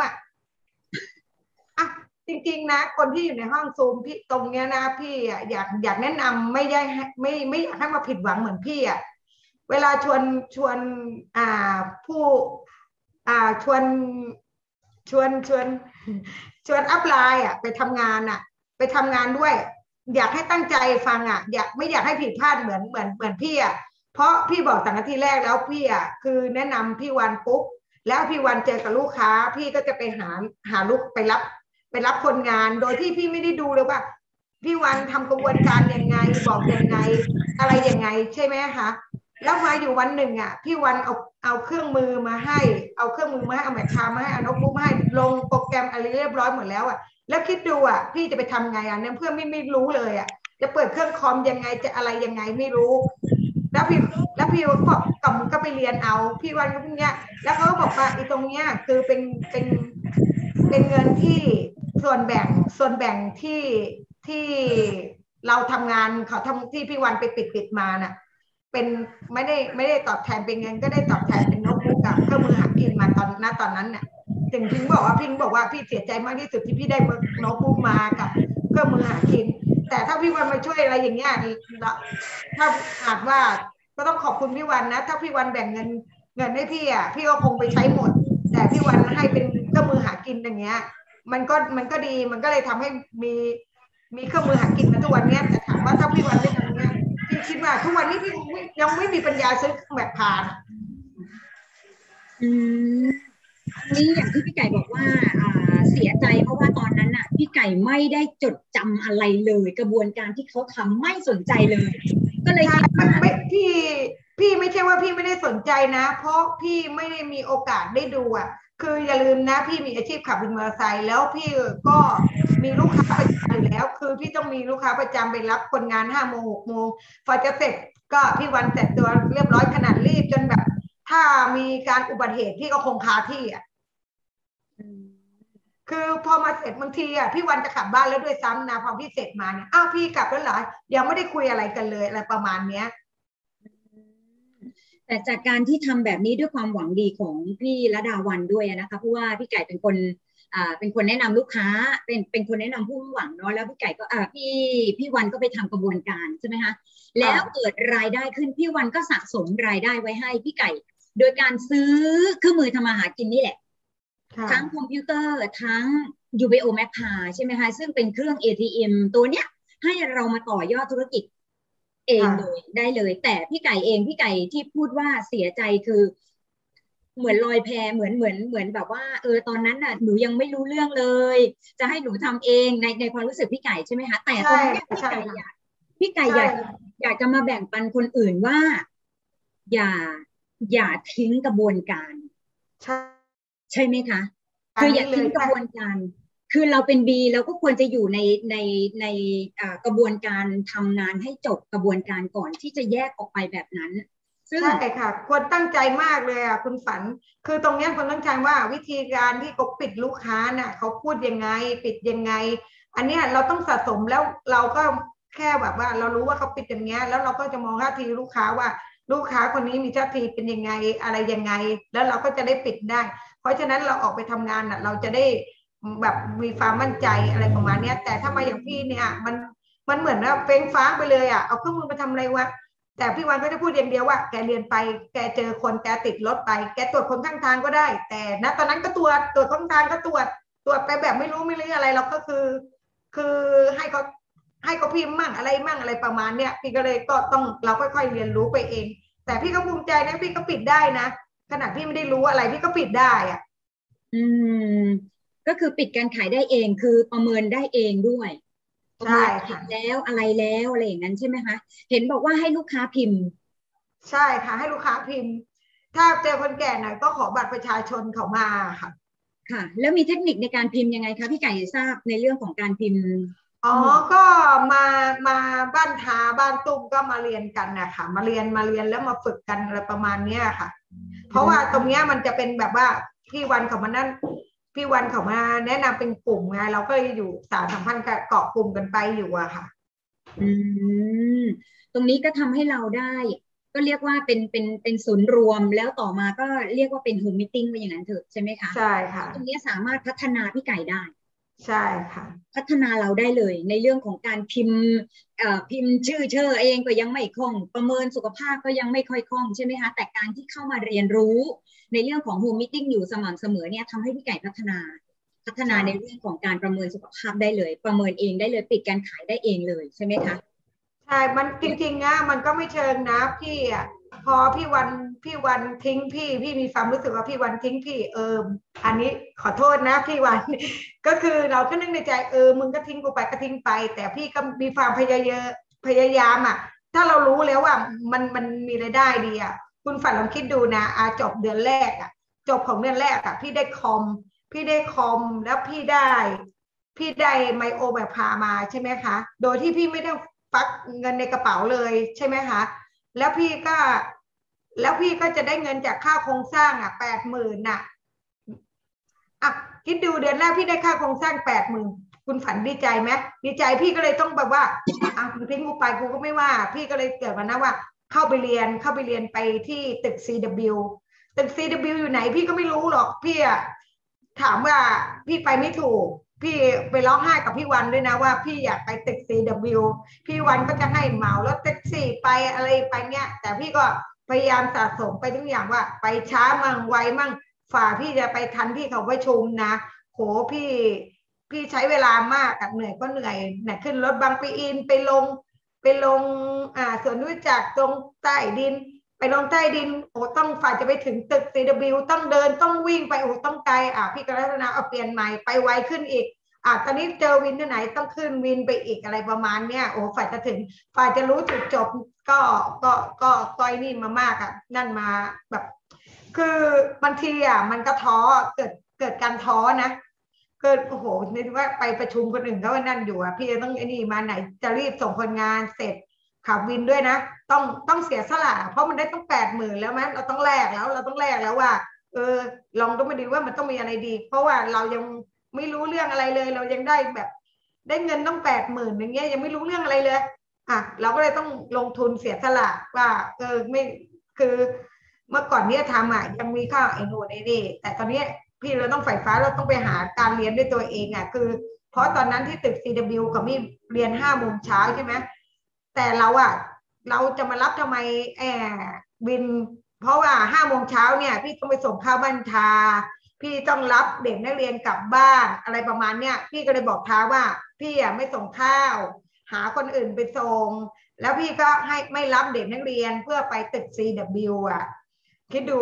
จริงๆนะคนที่อยู่ในห้องซูมพี่ตรงเนี้ยนะพี่อยากแนะนำไม่อยากให้มาผิดหวังเหมือนพี่เวลาชวนผู้ชวนอัพไลน์ไปทำงานไปทำงานด้วยอยากให้ตั้งใจฟังไม่อยากให้ผิดพลาดเหมือนพี่เพราะพี่บอกตั้งแต่ทีแรกแล้วพี่คือแนะนำพี่วันปุ๊บแล้วพี่วันเจอกับลูกค้าพี่ก็จะไปหาลูกไปรับคนงานโดยที่พี่ไม่ได้ดูเลยว่าพี่วันทำกระบวนการยังไงบอกยังไงอะไรยังไงใช่ไหมคะแล้วมาอยู่วันหนึ่งพี่วันเอาเครื่องมือมาให้เอาแมคคามาให้เอาโน้ตบุ๊กมาให้ลงโปรแกรมอะไรเรียบร้อยหมดแล้วแล้วคิดดูพี่จะไปทำไงเนี่ยเพื่อนไม่รู้เลยจะเปิดเครื่องคอมยังไงจะอะไรยังไงไม่รู้แล้วพี่บอกก็ไปเรียนเอาพี่วันก็พวกเนี้ยแล้วเขาก็บอกว่าตรงเนี้ยคือเป็นเงินที่ส่วนแบ่งที่เราทำงานเขาทำที่พี่วันไปปิดมาน่ะเป็นไม่ได้ตอบแทนเป็นเงินก็ได้ตอบแทนเป็นโน้ตบุ๊กกับเครื่องมือหากินมาตอนนั้นน่ะถึงพิงบอกว่าพี่เสียใจมากที่สุดที่พี่ได้โน้ตบุ๊กมากับเครื่องมือหากินแต่ถ้าพี่วันมาช่วยอะไรอย่างเงี้ยถ้าอาจว่าก็ต้องขอบคุณพี่วันนะถ้าพี่วันแบ่งเงินให้พี่ก็คงไปใช้หมดแต่พี่วันให้เป็นเครื่องมือหากินอย่างเงี้ยมันก็ดีมันก็เลยทำให้มีเครื่องมือหากินมาทุกวันนี้แต่ถามว่าถ้าพี่วันไม่ทำเนี้ยพี่คิดว่าทุกวันนี้พี่ยังไม่มีปัญญาซื้อแบบผ่านนี่อย่างที่พี่ไก่บอกว่าเสียใจเพราะว่าตอนนั้นพี่ไก่ไม่ได้จดจำอะไรเลยกระบวนการที่เขาทำไม่สนใจเลยก็เลยคิดว่าพี่ไม่ใช่ว่าพี่ไม่ได้สนใจนะเพราะพี่ไม่ได้มีโอกาสได้ดูอ่ะคืออย่าลืมนะพี่มีอาชีพขับวินมอเตอร์ไซค์แล้วพี่ก็มีลูกค้าประจำอยู่แล้วคือพี่ต้องมีลูกค้าประจำไปรับคนงาน5 โมง 6 โมงพอจะเสร็จก็พี่วันเสร็จตัวเรียบร้อยขนาดรีบจนแบบถ้ามีการอุบัติเหตุพี่ก็คงคาที่อ่ะคือพอมาเสร็จบางทีอ่ะพี่วันจะกลับบ้านแล้วด้วยซ้ำนะพอพี่เสร็จมาเนี่ยอ้าวพี่กลับแล้วเหรอยังไม่ได้คุยอะไรกันเลยอะไรประมาณเนี้ยแต่จากการที่ทำแบบนี้ด้วยความหวังดีของพี่ระดาวันด้วยนะคะเพราะว่าพี่ไก่เป็นคนแนะนำลูกค้าเป็นคนแนะนำผู้หวังเนาะแล้วพี่ไก่ก็พี่วันก็ไปทำกระบวนการใช่ไหมคะแล้วเกิดรายได้ขึ้นพี่วันก็สะสมรายได้ไว้ให้พี่ไก่โดยการซื้อเครื่องมือทำมาหากินนี่แหละทั้งคอมพิวเตอร์ทั้ง UBO Mappa ใช่ไหมคะซึ่งเป็นเครื่อง ATM ตัวเนี้ยให้เรามาต่อยอดธุรกิจเองเลยได้เลยแต่พี่ไก่ที่พูดว่าเสียใจคือเหมือนลอยแพเหมือนแบบว่าตอนนั้นน่ะหนูยังไม่รู้เรื่องเลยจะให้หนูทำเองในความรู้สึกพี่ไก่ใช่ไหมคะแต่ตรงนี้พี่ไก่อยากจะมาแบ่งปันคนอื่นว่าอย่าอย่าทิ้งกระบวนการใช่ไหมคะคืออย่าทิ้งกระบวนการคือเราเป็นบีเราก็ควรจะอยู่ในกระบวนการทำงานให้จบกระบวนการก่อนที่จะแยกออกไปแบบนั้นใช่ค่ะควรตั้งใจมากเลยอ่ะคุณฝันคือตรงนี้ควรตั้งใจว่าวิธีการที่เขาปิดลูกค้าน่ะเขาพูดยังไงปิดยังไงอันเนี้ยเราต้องสะสมแล้วเราก็แค่แบบว่าเรารู้ว่าเขาปิดอย่างเงี้ยแล้วเราก็จะมองท่าทีลูกค้าว่าลูกค้าคนนี้มีท่าทีเป็นยังไงอะไรยังไงแล้วเราก็จะได้ปิดได้เพราะฉะนั้นเราออกไปทำงานน่ะเราจะได้แบบมีความมั่นใจอะไรประมาณนี้แต่ถ้ามาอย่างพี่เนี่ยมันเหมือนว่าเฟ้งฟ้างไปเลยอ่ะเอาเครื่องมือมาทำอะไรวะแต่พี่วันก็จะพูดอย่างเดียวว่าแกเรียนไปแกเจอคนแกติดรถไปแกตรวจคนข้างทางก็ได้แต่ณตอนนั้นก็ตรวจข้างทางก็ตรวจไปแบบไม่รู้อะไรเราก็คือให้เขาพิมพ์มั่งอะไรประมาณเนี้ยพี่ก็เลยก็ต้องเราค่อยๆเรียนรู้ไปเองแต่พี่ก็ภูมิใจนะพี่ก็ปิดได้นะขนาดพี่ไม่ได้รู้อะไรพี่ก็ปิดได้อ่ะก็คือปิดการขายได้เองคือประเมินได้เองด้วยใช่ค่ะแล้วอะไรอย่างนั้นใช่ไหมคะเห็นบอกว่าให้ลูกค้าพิมพ์ใช่ค่ะให้ลูกค้าพิมพ์ถ้าเจอคนแก่หน่อยก็ขอบัตรประชาชนเขามาค่ะค่ะแล้วมีเทคนิคในการพิมพ์ยังไงคะพี่ไก่ทราบในเรื่องของการพิมพ์อ๋อก็มาบ้านทาบ้านตุ้มก็มาเรียนกันนะคะมาเรียนแล้วมาฝึกกันอะไรประมาณนี้ค่ะเพราะว่าตรงนี้มันจะเป็นแบบว่าพี่วันเขามาแนะนำเป็นกลุ่มไงเราก็อยู่สารสัมพันธ์เกาะกลุ่มกันไปอยู่อะค่ะตรงนี้ก็ทำให้เราได้ก็เรียกว่าเป็นศูนย์รวมแล้วต่อมาก็เรียกว่าเป็นโฮมมิทติ้งไปอย่างนั้นเถอะใช่ไหมคะใช่ค่ะตรงนี้สามารถพัฒนาพี่ไก่ได้ใช่ค่ะพัฒนาเราได้เลยในเรื่องของการพิมพ์ชื่อเองก็ยังไม่คล่องประเมินสุขภาพก็ยังไม่ค่อยคล่องใช่ไหมคะแต่การที่เข้ามาเรียนรู้ในเรื่องของโฮมมิทติ้งอยู่สม่ำเสมอเนี่ยทำให้พี่ไก่พัฒนาในเรื่องของการประเมินสุขภาพได้เลยประเมินเองได้เลยปิดการขายได้เองเลยใช่ไหมคะใช่มันจริงๆนะมันก็ไม่เชิงนะพี่อ่ะพอพี่วันทิ้งพี่มีความรู้สึกว่าพี่วันทิ้งพี่อันนี้ขอโทษนะพี่วันก็คือเราก็นึกในใจมึงก็ทิ้งกูไปก็ทิ้งไปแต่พี่ก็มีความพยายามอ่ะถ้าเรารู้แล้วว่ามันมีรายได้ดีอ่ะคุณฝันลองคิดดูนะจบเดือนแรกอ่ะจบของเดือนแรกอ่ะพี่ได้คอมแล้วพี่ได้ไมโอแบบพามาใช่ไหมคะโดยที่พี่ไม่ได้ฟักเงินในกระเป๋าเลยใช่ไหมคะแล้วพี่ก็จะได้เงินจากค่าโครงสร้าง80,000คิดดูเดือนแรกพี่ได้ค่าโครงสร้าง80,000คุณฝันดีใจไหมดีใจพี่ก็เลยต้องแบบว่ากูทิ้งกูไปกูก็ไม่ว่าพี่ก็เลยเกิดมานะว่าเข้าไปเรียนไปที่ตึก CW อยู่ไหนพี่ก็ไม่รู้หรอกพี่ถามว่าพี่ไปไม่ถูกพี่ไปร้องไห้กับพี่วันด้วยนะว่าพี่อยากไปตึก CW พี่วันก็จะให้เหมารถแท็กซี่ไปอะไรไปเนี้ยแต่พี่ก็พยายามสะสมไปทุกอย่างว่าไปช้ามั่งไวมั่งฝ่าพี่จะไปทันที่เขาประชุมนะโหพี่ใช้เวลามากเหนื่อยก็เหนื่อยขึ้นรถบางปะอินไปลงสวนรู้จักตรงใต้ดินไปลงใต้ดินโอ้ต้องฝ่าจะไปถึงตึก CW ต้องเดินต้องวิ่งไปโอ้ต้องไกลพี่กรัตนาเอาเปลี่ยนใหม่ไปไวขึ้นอีกตอนนี้เจอวินที่ไหนต้องขึ้นวินไปอีกอะไรประมาณเนี้ยโอ้ฝ่ายจะถึงฝ่ายจะรู้จุดจบก็ก็ก็ไอ้นี่มามากอ่ะนั่นมาแบบคือบางทีมันก็ท้อเกิดการท้อนะเกิดโอ้โหนึกว่าไปประชุมคนอื่นเขาว่านั่นอยู่พี่จะต้องไอ้นี่มาไหนจะรีบส่งคนงานเสร็จขับวินด้วยนะต้องเสียสละเพราะมันได้ต้อง80,000แล้วมั้ยเราต้องแลกแล้วว่าลองต้องมาดูว่ามันต้องมีอะไรดีเพราะว่าเรายังไม่รู้เรื่องอะไรเลยเรายังได้แบบได้เงินต้อง80,000อย่างเงี้ยยังไม่รู้เรื่องอะไรเลยเราก็เลยต้องลงทุนเสียสละว่าไม่คือเมื่อก่อนเนี้ยทำยังมีค่าไอ้โน่นไอ้นี่แต่ตอนนี้พี่เราต้องไฟฟ้าเราต้องไปหาการเรียนด้วยตัวเองคือเพราะตอนนั้นที่ตึก CW เขามีเรียน5 โมงเช้าใช่ไหมแต่เราจะมารับทำไมวินเพราะว่า5 โมงเช้าเนี่ยพี่ต้องไปส่งข้าวบ้านทาพี่ต้องรับเด็กนักเรียนกลับบ้านอะไรประมาณเนี้ยพี่ก็เลยบอกท้าว่าพี่ไม่ส่งข้าวหาคนอื่นไปส่งแล้วพี่ก็ให้ไม่รับเด็กนักเรียนเพื่อไปตึก CW คิดดู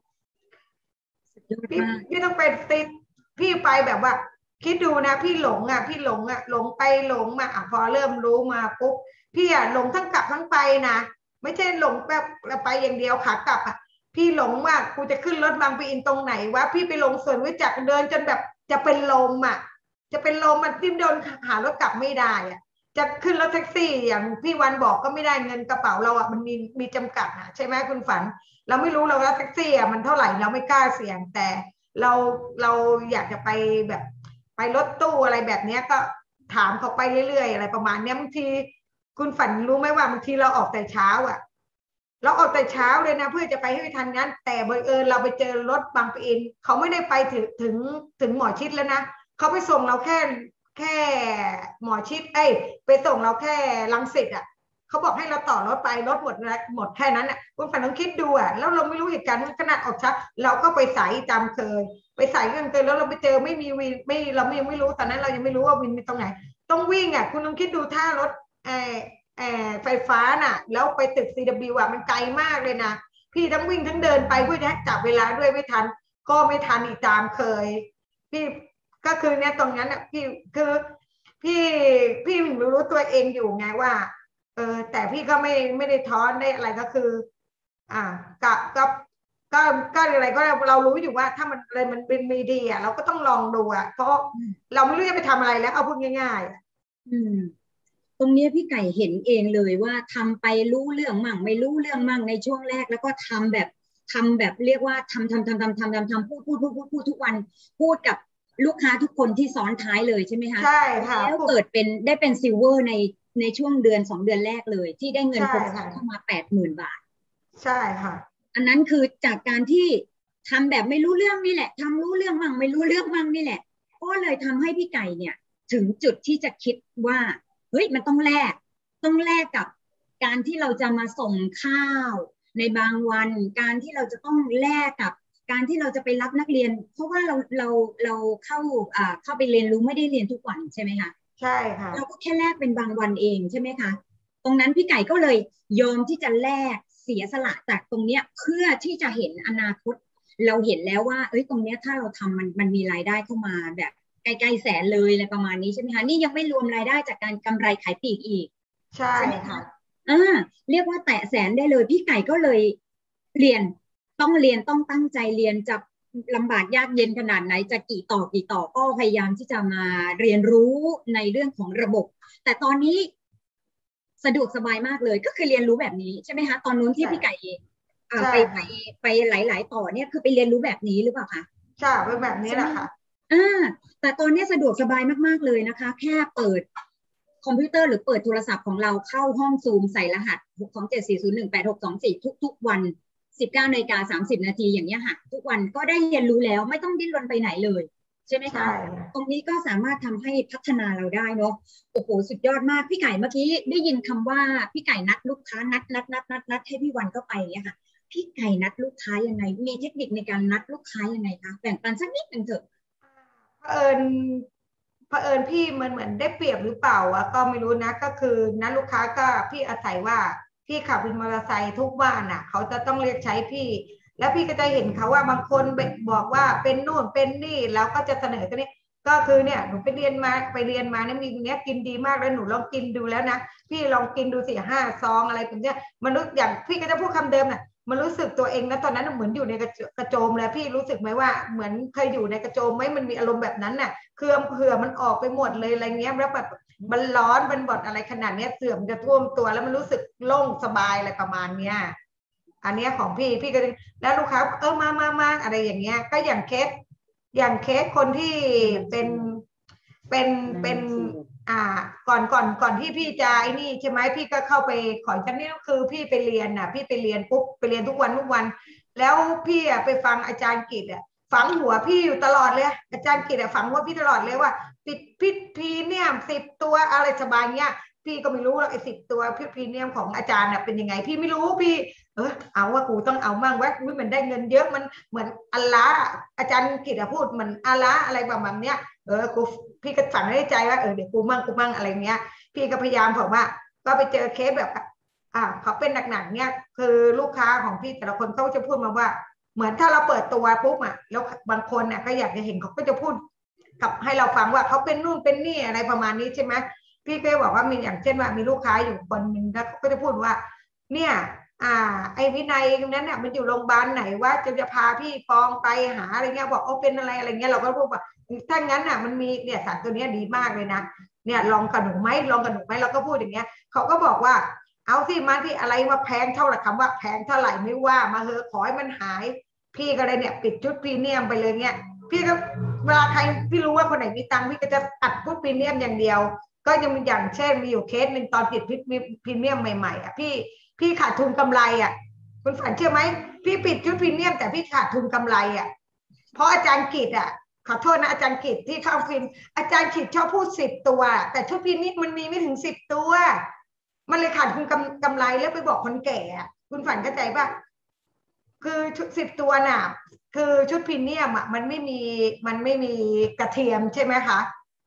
พี่ต้องไปติดพี่ไปแบบว่าคิดดูนะพี่หลงหลงไปหลงมาพอเริ่มรู้มาปุ๊บพี่หลงทั้งกลับทั้งไปนะไม่ใช่หลงแบบไปอย่างเดียวขากลับพี่หลงว่ากูจะขึ้นรถบางปะอินตรงไหนวะพี่ไปลงสวนวิจักรเดินจนแบบจะเป็นลมจะเป็นลมมันดิ้นเดินหารถกลับไม่ได้จะขึ้นรถแท็กซี่อย่างพี่วันบอกก็ไม่ได้เงินกระเป๋าเรามันมีจำกัดใช่ไหมคุณฝันเราไม่รู้เราว่าแท็กซี่มันเท่าไหร่เราไม่กล้าเสี่ยงแต่เราอยากจะไปแบบไปรถตู้อะไรแบบนี้ก็ถามเขาไปเรื่อยๆอะไรประมาณนี้บางทีคุณฝันรู้ไหมว่าบางทีเราออกแต่เช้าเราออกแต่เช้าเลยนะเพื่อจะไปให้ทันงั้นแต่บังเอิญเราไปเจอรถบางปะอินเขาไม่ได้ไปถึงหมอชิดแล้วนะเขาไปส่งเราแค่หมอชิดไปส่งเราแค่รังสิตเขาบอกให้เราต่อรถไปรถหมดแค่นั้นคุณฝันต้องคิดดูแล้วเราไม่รู้เหตุการณ์ขนาดออกชักเราก็ไปสายจำเคยไปสายกันเคยแล้วเราไปเจอไม่มีวินเรายังไม่รู้ตอนนั้นเรายังไม่รู้ว่าวินมีตรงไหนต้องวิ่งคุณต้องคิดดูถ้ารถไฟฟ้าแล้วไปตึก CW มันไกลมากเลยนะพี่ทั้งวิ่งทั้งเดินไปเพื่อจะจับเวลาด้วยไม่ทันก็ไม่ทันอีกตามเคยพี่ก็คือเนี่ยตรงนั้นพี่คือพี่รู้ตัวเองอยู่ไงว่าแต่พี่ก็ไม่ได้ท้อได้อะไรก็คือก็ก็ก็อะไรก็เรารู้อยู่ว่าถ้ามันอะไรมันเป็นไม่ดีเราก็ต้องลองดูเพราะเราไม่รู้จะไปทำอะไรแล้วเอาพูดง่ายตรงนี้พี่ไก่เห็นเองเลยว่าทำไปรู้เรื่องมั่งไม่รู้เรื่องมั่งในช่วงแรกแล้วก็ทำแบบเรียกว่าทำพูดทุกวันพูดกับลูกค้าทุกคนที่ซ้อนท้ายเลยใช่ไหมคะใช่ค่ะแล้วเกิดได้เป็นซิลเวอร์ในช่วงเดือน2 เดือนแรกเลยที่ได้เงินโปรโมชั่นเข้ามา80,000 บาทใช่ค่ะอันนั้นคือจากการที่ทำแบบไม่รู้เรื่องนี่แหละทำรู้เรื่องมั่งไม่รู้เรื่องมั่งนี่แหละก็เลยทำให้พี่ไก่เนี่ยถึงจุดที่จะคิดว่าเฮ้ยมันต้องแลกกับการที่เราจะมาส่งข้าวในบางวันการที่เราจะต้องแลกกับการที่เราจะไปรับนักเรียนเพราะว่าเราเข้าไปเรียนรู้ไม่ได้เรียนทุกวันใช่ไหมคะใช่ค่ะเราก็แค่แลกเป็นบางวันเองใช่ไหมคะตรงนั้นพี่ไก่ก็เลยยอมที่จะแลกเสียสละจากตรงเนี้ยเพื่อที่จะเห็นอนาคตเราเห็นแล้วว่าตรงเนี้ยถ้าเราทำมันมีรายได้เข้ามาแบบใกล้ๆแสนเลยอะไรประมาณนี้ใช่ไหมคะนี่ยังไม่รวมรายได้จากการกำไรขายปลีกอีกใช่ค่ะเรียกว่าแตะแสนได้เลยพี่ไก่ก็เลยเรียนต้องตั้งใจเรียนจะลำบากยากเย็นขนาดไหนจะกี่ต่อก็พยายามที่จะมาเรียนรู้ในเรื่องของระบบแต่ตอนนี้สะดวกสบายมากเลยก็คือเรียนรู้แบบนี้ใช่ไหมคะตอนนู้นที่พี่ไก่ไปหลายๆต่อเนี่ยคือไปเรียนรู้แบบนี้หรือเปล่าคะใช่เป็นแบบนี้แหละค่ะแต่ตอนนี้สะดวกสบายมากๆเลยนะคะแค่เปิดคอมพิวเตอร์หรือเปิดโทรศัพท์ของเราเข้าห้องซูมใส่รหัส627401864ทุกวัน 19:30 น.อย่างเงี้ยค่ะทุกวันก็ได้เรียนรู้แล้วไม่ต้องดิ้นรนไปไหนเลยใช่ไหมคะตรงนี้ก็สามารถทำให้พัฒนาเราได้เนาะโอ้โหสุดยอดมากพี่ไก่เมื่อกี้ได้ยินคำว่าพี่ไก่นัดลูกค้านัดให้พี่วันเข้าไปเนี่ยค่ะพี่ไก่นัดลูกค้ายังไงมีเทคนิคในการนัดลูกค้ายังไงคะแบ่งปันสักนิดนึงเถอะเผอิญพี่เหมือนได้เปรียบหรือเปล่าก็ไม่รู้นะก็คือนั้นลูกค้าก็พี่อาศัยว่าพี่ขับวินมอเตอร์ไซค์ทุกบ้านเขาจะต้องเรียกใช้พี่แล้วพี่ก็จะเห็นเขาว่าบางคนบอกว่าเป็นนู่นเป็นนี่แล้วก็จะเสนอตัวนี้ก็คือเนี่ยหนูไปเรียนมาเนี่ยมีเนี้ยกินดีมากแล้วหนูลองกินดูแล้วนะพี่ลองกินดูสิ5 ซองอะไรแบบเนี้ยมันรู้อย่างพี่ก็จะพูดคำเดิมน่ะมันรู้สึกตัวเองนะตอนนั้นเหมือนอยู่ในกระโจมเลยพี่รู้สึกไหมว่าเหมือนเคยอยู่ในกระโจมไหมมันมีอารมณ์แบบนั้นน่ะคือเผื่อมันออกไปหมดเลยอะไรเงี้ยแล้วแบบมันร้อนมันบดอะไรขนาดเนี้ยเสื่อมจะท่วมตัวแล้วมันรู้สึกโล่งสบายอะไรประมาณเนี้ยอันเนี้ยของพี่ก็แล้วลูกค้ามาอะไรอย่างเงี้ยก็อย่างเคสคนที่เป็นเป็นก่อนที่พี่จะไอ้นี่ใช่ไหมพี่ก็เข้าไปขอจันนี่ก็คือพี่ไปเรียนน่ะพี่ไปเรียนปุ๊บไปเรียนทุกวันแล้วพี่อ่ะไปฟังอาจารย์กิตอ่ะฝังหัวพี่อยู่ตลอดเลยอาจารย์กิตอ่ะฝังหัวพี่ตลอดเลยว่าติดพิษพรีเมียม10 ตัวอะไรสบายเงี้ยพี่ก็ไม่รู้หรอกไอ้10 ตัวพิษพรีเมียมของอาจารย์น่ะเป็นยังไงพี่ไม่รู้พี่เอาว่ากูต้องเอามั่งว่ามันได้เงินเยอะมันเหมือนอัลลาอาจารย์กิตอ่ะพูดเหมือนอัลลาอะไรประมาณเนี้ยกูพี่ก็ฝังในใจว่าเดี๋ยวกูมั่งอะไรเงี้ยพี่ก็พยายามบอกว่าก็ไปเจอเคสแบบเขาเป็นหนักๆเนี่ยคือลูกค้าของพี่แต่ละคนเขาจะพูดมาว่าเหมือนถ้าเราเปิดตัวปุ๊บแล้วบางคนก็อยากจะเห็นเขาก็จะพูดกับให้เราฟังว่าเขาเป็นนู่นเป็นนี่อะไรประมาณนี้ใช่ไหมพี่ก็บอกว่ามีอย่างเช่นว่ามีลูกค้าอยู่คนนึงแล้วเขาก็จะพูดว่าเนี่ยไอ้วินัยนั้นมันอยู่โรงพยาบาลไหนว่าจะพาพี่ฟองไปหาอะไรเงี้ยบอกเป็นอะไรเงี้ยเราก็พูดว่าถ้างั้นมันมีเนี่ยสารตัวนี้ดีมากเลยนะเนี่ยลองกับหนูไหมเราก็พูดอย่างเงี้ยเขาก็บอกว่าเอาสิมาที่อะไรมาแพงเท่าไหร่คำว่าแพงเท่าไหร่ไม่ว่ามาขอให้มันหายพี่ก็เลยเนี่ยปิดชุดพรีเมียมไปเลยเนี่ยพี่ก็เวลาใครพี่รู้ว่าคนไหนมีตังค์พี่ก็จะอัดชุดพรีเมียมอย่างเดียวก็ยังมีอย่างเช่นมีอยู่เคสหนึ่งตอนปิดพรีเมียมใหม่ๆพี่ขาดทุนกำไรคุณฝันเชื่อไหมพี่ปิดชุดพรีเมียมแต่พี่ขาดทุนกำไรเพราะอาจารย์กิตขอโทษนะอาจารย์กิตที่เข้าฟิล์มอาจารย์กิตชอบพูด10 ตัวแต่ชุดพรีเมียมมันมีไม่ถึง10 ตัวมันเลยขาดทุนกำไรแล้วไปบอกคนแก่คุณฝันเข้าใจป่ะคือชุด10 ตัวน่ะคือชุดพรีเมียมมันไม่มีกระเทียมใช่ไหมคะ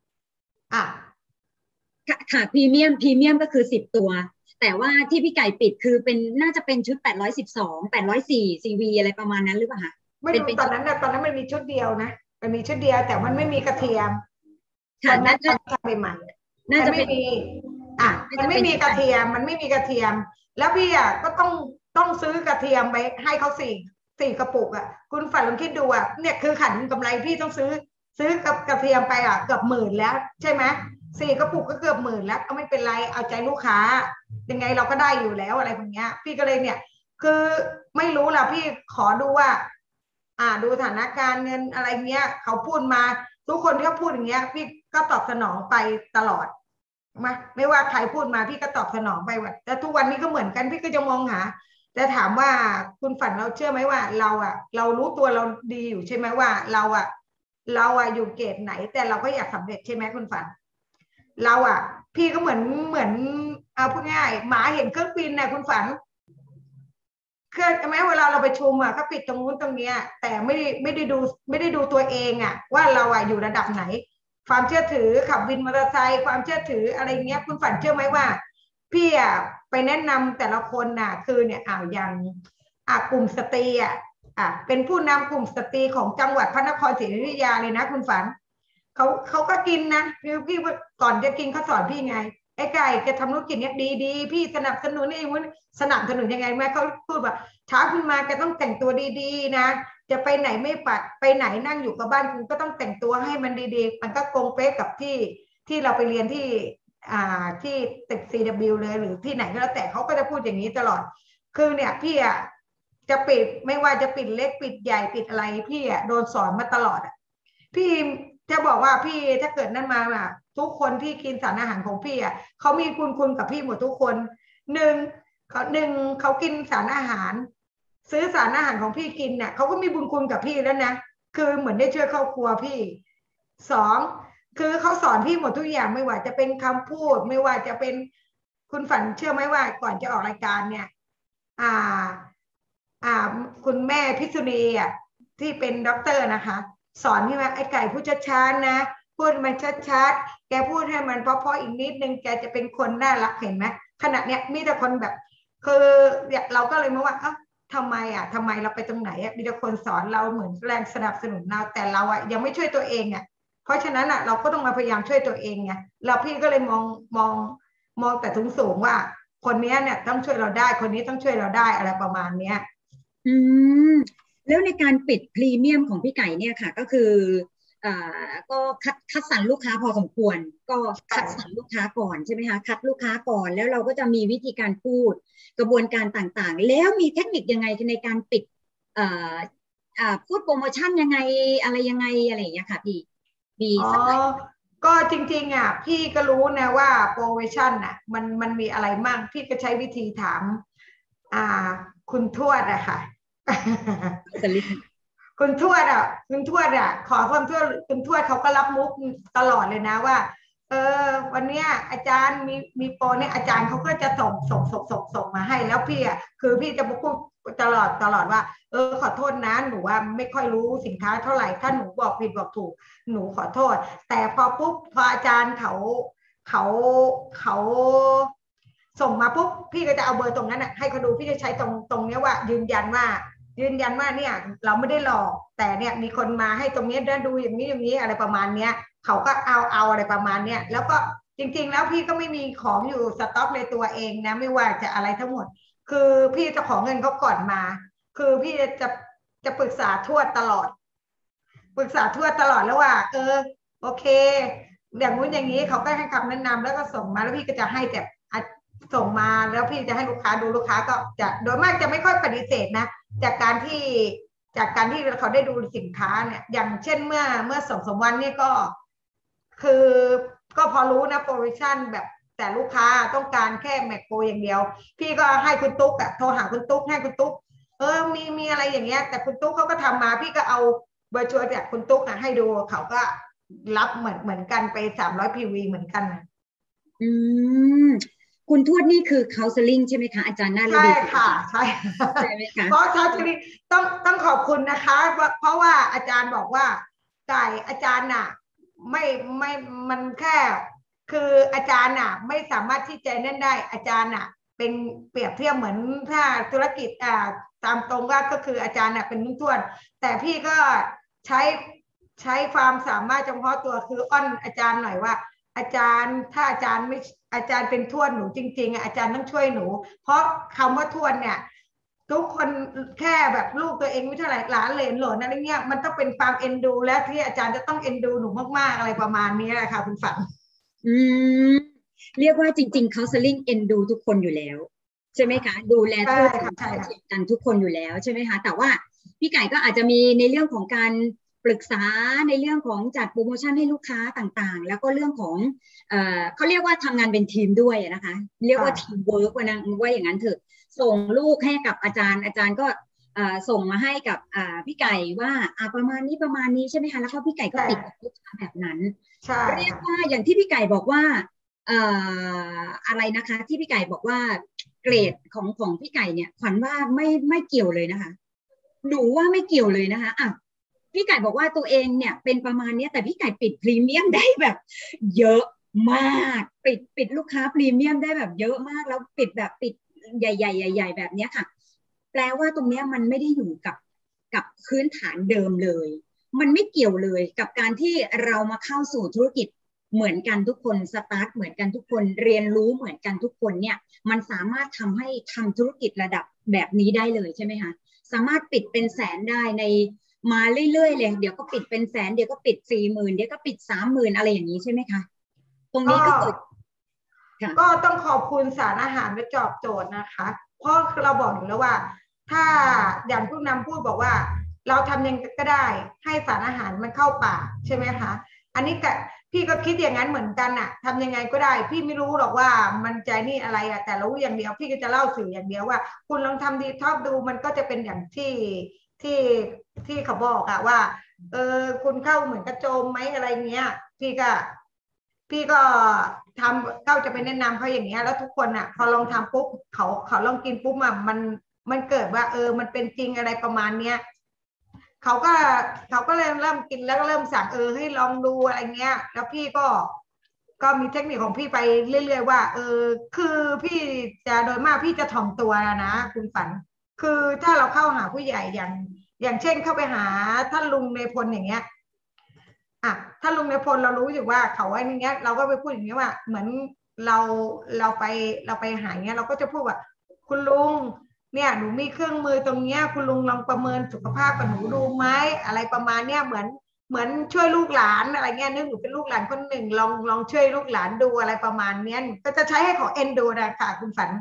ค่ะพรีเมียมก็คือ10 ตัวแต่ว่าที่พี่ไก่ปิดคือเป็นน่าจะเป็นชุด812 804 CV อะไรประมาณนั้นหรือเปล่าคะไม่รู้ตอนนั้นมันมีชุดเดียวนะมันมีชุดเดียวแต่มันไม่มีกระเทียมค่ะน่าจะเป็นใหม่น่าจะไม่มีมันไม่มีกระเทียมแล้วพี่ก็ต้องซื้อกระเทียมไปให้เขา4 กระปุกคุณฝันลองคิดดูเนี่ยคือขันกำไรพี่ต้องซื้อกระเทียมไปเกือบ10,000แล้วใช่ไหม4 กระปุกก็เกือบ10,000แล้วก็ไม่เป็นไรเอาใจลูกค้ายังไงเราก็ได้อยู่แล้วอะไรแบบนี้พี่ก็เลยเนี่ยคือไม่รู้ล่ะพี่ขอดูว่าดูสถานการณ์เงินอะไรเงี้ยเขาพูดมาทุกคนที่เขาพูดอย่างเงี้ยพี่ก็ตอบสนองไปตลอดไม่ว่าใครพูดมาพี่ก็ตอบสนองไปว่าแต่ทุกวันนี้ก็เหมือนกันพี่ก็จะมองหาแต่ถามว่าคุณฝันเราเชื่อไหมว่าเรารู้ตัวเราดีอยู่ใช่ไหมว่าเราอยู่เกรดไหนแต่เราก็อยากสำเร็จใช่ไหมคุณฝันเราพี่ก็เหมือนพูดง่ายหมาเห็นเครื่องบินนะคุณฝันเครื่องแม้เวลาเราไปชมก็ปิดตรงนู้นตรงนี้แต่ไม่ได้ดูตัวเองว่าเราอยู่ระดับไหนความเชื่อถือขับวินมอเตอร์ไซค์ความเชื่อถืออะไรเงี้ยคุณฝันเชื่อไหมว่าพี่ไปแนะนำแต่ละคนคือเนี่ยอย่างกลุ่มสตรีเป็นผู้นำกลุ่มสตรีของจังหวัดพระนครศรีอยุธยาเลยนะคุณฝันเขาก็กินนะพี่ก่อนจะกินเขาสอนพี่ไงไอ้ไก่แกทำธุรกิจเนี้ยดีพี่สนับสนุนเองว่าสนับสนุนยังไงแม่เขาพูดว่าเช้าขึ้นมาแกต้องแต่งตัวดีๆนะจะไปไหนไม่ปัดไปไหนนั่งอยู่กับบ้านคุณก็ต้องแต่งตัวให้มันดีๆมันก็กงเป๊ะกับที่เราไปเรียนที่ตึก CW เลยหรือที่ไหนก็แล้วแต่เขาก็จะพูดอย่างนี้ตลอดคือเนี่ยพี่จะปิดไม่ว่าจะปิดเล็กปิดใหญ่ปิดอะไรพี่โดนสอนมาตลอดพี่จะบอกว่าพี่ถ้าเกิดนั่นมาทุกคนที่กินสารอาหารของพี่เขามีคุณกับพี่หมดทุกคนหนึ่งเขากินสารอาหารซื้อสารอาหารของพี่กินเขาก็มีบุญคุณกับพี่แล้วนะคือเหมือนได้ช่วยครอบครัวพี่2คือเขาสอนพี่หมดทุกอย่างไม่ว่าจะเป็นคำพูดไม่ว่าจะเป็นคุณฝันเชื่อไหมว่าก่อนจะออกรายการเนี่ยคุณแม่พิษุณีที่เป็นด็อกเตอร์นะคะสอนพี่ว่าไอ้ไก่พูดช้าๆนะพูดมันชัดๆแกพูดให้มันเพราะอีกนิดนึงแกจะเป็นคนน่ารักเห็นไหมขณะเนี้ยมีแต่คนแบบคือเราก็เลยมาว่าทำไมเราไปตรงไหนมีแต่คนสอนเราเหมือนแรงสนับสนุนเราแต่เรายังไม่ช่วยตัวเองเพราะฉะนั้นอ่ะเราก็ต้องมาพยายามช่วยตัวเองไงแล้วพี่ก็เลยมองแต่สูงว่าคนนี้เนี่ยต้องช่วยเราได้คนนี้ต้องช่วยเราได้อะไรประมาณเนี้ยอืมแล้วในการปิดพรีเมียมของพี่ไก่เนี่ยค่ะก็คือก็คัดสรรลูกค้าพอสมควรก็คัดสรรลูกค้าก่อนใช่ไหมคะคัดลูกค้าก่อนแล้วเราก็จะมีวิธีการพูดกระบวนการต่างๆแล้วมีเทคนิคยังไงในการปิดเอ่อพูดโปรโมชั่นยังไงอะไรยังไงอะไรอย่างเงี้ยค่ะพี่มีอ๋อสักหน่อยก็จริงๆอ่ะพี่ก็รู้นะว่าโปรโมชั่นอ่ะมันมีอะไรมั่งพี่ก็ใช้วิธีถามอ่าคุณทวดอะค่ะสลิปคุณทวดอ่ะขอความทวดคุณทวดเขาก็รับมุกตลอดเลยนะว่าเออวันเนี้ยอาจารย์มีโปรเนี่ยอาจารย์เขาก็จะส่งมาให้แล้วพี่อ่ะคือพี่จะพูดตลอดว่าขอโทษนะหนูว่าไม่ค่อยรู้สินค้าเท่าไหร่ถ้าหนูบอกผิดบอกถูกหนูขอโทษแต่พออาจารย์เขาเขาส่งมาปุ๊บพี่ก็จะเอาเบอร์ตรงนั้นอ่ะให้เขาดูพี่จะใช้ตรงเนี้ยว่ายืนยันว่าเนี่ยเราไม่ได้หลอกแต่เนี่ยมีคนมาให้ตรงนี้ดูอย่างนี้อะไรประมาณเนี้ยเขาก็เอาอะไรประมาณเนี้ยแล้วก็จริงๆแล้วพี่ก็ไม่มีของอยู่สต็อกในตัวเองนะไม่ว่าจะอะไรทั้งหมดคือพี่จะขอเงินเขาก่อนมาคือพี่จะปรึกษาทวดตลอดแล้วว่าโอเคอย่างนู้นอย่างนี้เขาก็ให้คำแนะนำแล้วก็ส่งมาแล้วพี่ก็จะให้แต่ส่งมาแล้วพี่จะให้ลูกค้าดูลูกค้าก็จะโดยมากจะไม่ค่อยปฏิเสธนะจากการที่เขาได้ดูสินค้าเนี่ยอย่างเช่นเมื่อ2-3 วันเนี่ยก็คือก็พอรู้นะโปรโมชั่นแบบแต่ลูกค้าต้องการแค่แมคโครอย่างเดียวพี่ก็ให้คุณตุ๊กอะโทรหาคุณตุ๊กให้คุณตุ๊กมีอะไรอย่างเงี้ยแต่คุณตุ๊กเขาก็ทำมาพี่ก็เอาเบอร์ชัวร์จากคุณตุ๊กอะให้ดูเขาก็รับเหมือนกันไป300 PVเหมือนกันนะอืมคุณทวดนี่คือ counseling ใช่ไหมคะอาจารย์น่าฤใช่ดีค่ะใช่ใช่ไหมคะเพราะชาวชลีต้องขอบคุณนะคะเพราะว่าอาจารย์บอกว่าไก่อาจารย์น่ะไม่มันแค่คืออาจารย์น่ะไม่สามารถที่จะนั่นได้อาจารย์น่ะเป็นเปรียบเทียบเหมือนถ้าธุรกิจตามตรงว่าก็คืออาจารย์น่ะเป็นนุ่งทวนแต่พี่ก็ใช้ใช้ความสามารถเฉพาะตัวคืออ้อนอาจารย์หน่อยว่าอาจารย์ถ้าอาจารย์ไม่อาจารย์เป็นทวดหนูจริงๆอาจารย์ต้องช่วยหนูเพราะคำว่าทวดเนี่ยทุกคนแค่แบบลูกตัวเองไม่เท่าไหร่หลานเหลนหลนอะไรเงี้ยมันต้องเป็นความเอ็นดูและที่อาจารย์จะต้องเอ็นดูหนูมากๆอะไรประมาณนี้แหละค่ะคุณฝันอืมเรียกว่าจริงๆ counseling เอ็นดูทุกคนอยู่แล้วใช่ไหมคะดูแลใช่ทั่วถึงค่ะใช่เท่าเทียมค่ะกันทุกคนอยู่แล้วใช่ไหมคะแต่ว่าพี่ไก่ก็อาจจะมีในเรื่องของการปรึกษาในเรื่องของจัดโปรโมชั่นให้ลูกค้าต่างๆแล้วก็เรื่องของเขาเรียกว่าทำงานเป็นทีมด้วยนะคะเรียกว่าทีมเวิร์กว่าอย่างนั้นเถอะส่งลูกให้กับอาจารย์อาจารย์ก็ส่งมาให้กับพี่ไก่ว่าประมาณนี้ใช่ไหมคะแล้วก็พี่ไก่ก็ใช่ปิดกับลูกค้าแบบนั้นใช่เรียกค่ะว่าอย่างที่พี่ไก่บอกว่าเอ่อะไรนะคะที่พี่ไก่บอกว่าเกรดของพี่ไก่เนี่ยขวัญว่าไม่เกี่ยวเลยนะคะหนูว่าไม่เกี่ยวเลยนะคะอ่ะพี่ไก่บอกว่าตัวเองเนี่ยเป็นประมาณนี้แต่พี่ไก่ปิดพรีเมียมได้แบบเยอะมากปิดลูกค้าพรีเมียมได้แบบเยอะมากแล้วปิดแบบปิดใหญ่แบบนี้ค่ะแปลว่าตรงนี้มันไม่ได้อยู่กับพื้นฐานเดิมเลย มันไม่เกี่ยวเลยกับการที่เรามาเข้าสู่ธุรกิจเหมือนกันทุกคนสตาร์ทเหมือนกันทุกคนเรียนรู้เหมือนกันทุกคนเนี่ยมันสามารถทำให้ทำธุรกิจระดับแบบนี้ได้เลยใช่ไหมคะสามารถปิดเป็นแสนได้ในมาเรื่อยๆเลยเดี๋ยวก็ปิดเป็นแสนเดี๋ยวก็ปิด40,000เดี๋ยวก็ปิด30,000อะไรอย่างนี้ใช่ไหมคะตรงก็นี้ก็เกิดค่ะก็ต้องขอบคุณสารอาหารและจอบโจทย์นะคะเพราะเราบอกอยู่แล้วว่าถ้าอย่างผู้นำพูดบอกว่าเราทำยังไงก็ได้ให้สารอาหารมันเข้าปากใช่ไหมคะอันนี้ก็พี่ก็คิดอย่างนั้นเหมือนกันอะทำยังไงก็ได้พี่ไม่รู้หรอกว่ามันใจนี่อะไรอะแต่รู้อย่างเดียวพี่ก็จะเล่าสื่ออย่างเดียวว่าคุณลองทำดีท็อปดูมันก็จะเป็นอย่างที่ที่เขาบอกอะว่าคุณเข้าเหมือนกระโจมไหมอะไรเงี้ยพี่ก็ทำก็จะไปแนะนำเขาอย่างเงี้ยแล้วทุกคนอ่ะพอลองทำปุ๊บเขาลองกินปุ๊บอ่ะมันเกิดว่ามันเป็นจริงอะไรประมาณเนี้ยเขาก็เขาก็เริ่มกินแล้วก็เริ่มสั่งให้ลองดูอะไรเงี้ยแล้วพี่ก็มีเทคนิคของพี่ไปเรื่อยๆว่าคือพี่จะโดยมากพี่จะถ่อมตัวนะคุณฝันคือถ้าเราเข้าหาผู้ใหญ่อย่างเช่นเข้าไปหาท่านลุงในพลอย่างเงี้ยถ้าลุงในพลเรารู้อยู่ว่าเขาไอ้นี้เงี้ยเราก็ไปพูดอย่างเงี้ยว่าเหมือนเราเราไปเราไปหาเงี้ยเราก็จะพูดว่าคุณลุงเนี่ยหนูมีเครื่องมือตรงเนี้ยคุณลุงลองประเมินสุขภาพกับหนูดูไหมอะไรประมาณเนี้ยเหมือนช่วยลูกหลานอะไรเงี้ยนึกหนูเป็นลูกหลานคนหนึ่งลองช่วยลูกหลานดูอะไรประมาณเนี้ยก็จะใช้ให้เขาเอ็นดูนะค่ะคุณฝัน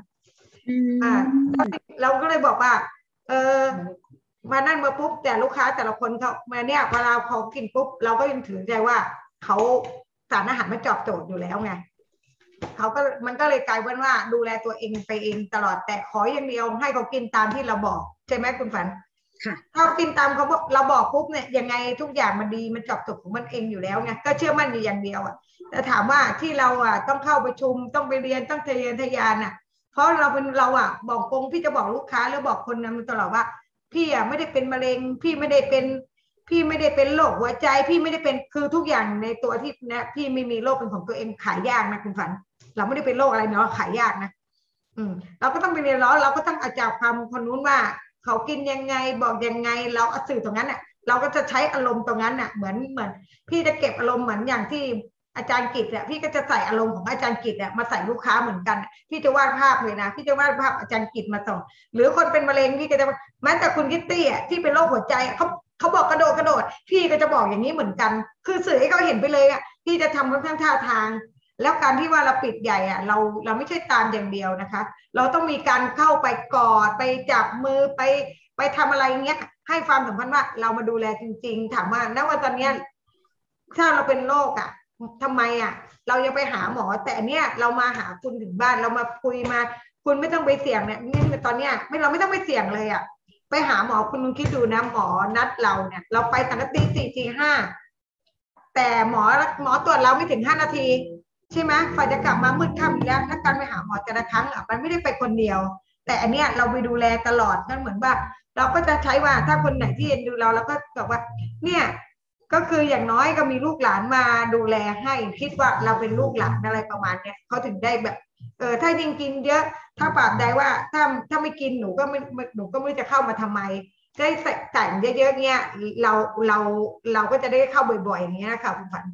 เราก็เลยบอกว่ามานั่นมาปุ๊บแต่ลูกค้าแต่ละคนเขามาเนี่ยเวลาเขากินปุ๊บเราก็ยังถือใจว่าเขาสารอาหารไม่ตอบโจทย์อยู่แล้วไงเขาก็มันก็เลยกลายเป็นว่าดูแลตัวเองไปเองตลอดแต่ขออย่างเดียวให้เขากินตามที่เราบอกใช่ไหมคุณฝันถ้ากินตามเขาเราบอกปุ๊บเนี่ยยังไงทุกอย่างมันดีมันตอบโจทย์ของมันเองอยู่แล้วไงก็เชื่อมั่นอยู่อย่างเดียวแต่ถามว่าที่เราต้องเข้าประชุมต้องไปเรียนต้องทะเยอทะยานเพราะเราเป็นเราบอกตรงพี่จะบอกลูกค้าหรือบอกคนนั้นตลอดว่าพี่ไม่ได้เป็นมะเร็งพี่ไม่ได้เป็นโรคหัวใจพี่ไม่ได้เป็นคือทุกอย่างในตัวที่นะพี่ไม่มีโรคเป็นของตัวเองขายยากนะคุณฝันเราไม่ได้เป็นโรคอะไรเนาะขายยากนะเราก็ต้องไปเรียนรู้เราก็ต้องอาจารย์ความคนนู้นว่าเขากินยังไงบอกยังไงเราสื่อตรงนั้นเราก็จะใช้อารมณ์ตรงนั้นเหมือนพี่จะเก็บอารมณ์เหมือนอย่างที่อาจารย์กิตพี่ก็จะใส่อารมณ์ของอาจารย์กิตมาใส่ลูกค้าเหมือนกันพี่จะวาดภาพเลยนะพี่จะวาดภาพอาจารย์กิตมาส่งหรือคนเป็นมะเร็งพี่ก็จะแม้แต่คุณคิตตี้ที่เป็นโรคหัวใจเขาบอกกระโดดพี่ก็จะบอกอย่างนี้เหมือนกันคือสื่อให้เขาเห็นไปเลยพี่จะทำค่อนข้างท่าทางแล้วการที่ว่าเราปิดใหญ่เราไม่ใช่ตามอย่างเดียวนะคะเราต้องมีการเข้าไปกอดไปจับมือไปทำอะไรเงี้ยให้ความสำคัญว่าเรามาดูแลจริงๆถามว่าณวันตอนนี้ถ้าเราเป็นโรคทำไมเรายังไปหาหมอแต่เนี้ยเรามาหาคุณถึงบ้านเรามาคุยมาคุณไม่ต้องไปเสี่ยงเนี่ยนี่ตอนเนี้ยเราไม่ต้องไปเสี่ยงเลยไปหาหมอคุณคิดดูนะหมอนัดเราเนี่ยเราไปตั้งแต่ตี 4 ตี 5แต่หมอตรวจเราไม่ถึง5 นาทีใช่ไหมฝ่ายจะกลับมามืดค่ำอีกแล้วถ้าการไปหาหมอแต่ละครั้งมันไม่ได้ไปคนเดียวแต่อันเนี้ยเราไปดูแลตลอดนั่นเหมือนว่าเราก็จะใช้ว่าถ้าคนไหนที่เอ็นดูเราก็บอกว่าเนี่ยก็คืออย่างน้อยก็มีลูกหลานมาดูแลให้คิดว่าเราเป็นลูกหลานอะไรประมาณเนี้ยเขาถึงได้แบบถ้ายิ่งกินเยอะถ้าปรับได้ว่าถ้าไม่กินหนูก็ไม่จะเข้ามาทำไมได้ใส่เยอะๆเนี่ยเราก็จะได้เข้าบ่อยๆอย่างเงี้ยค่ะคุณฝัน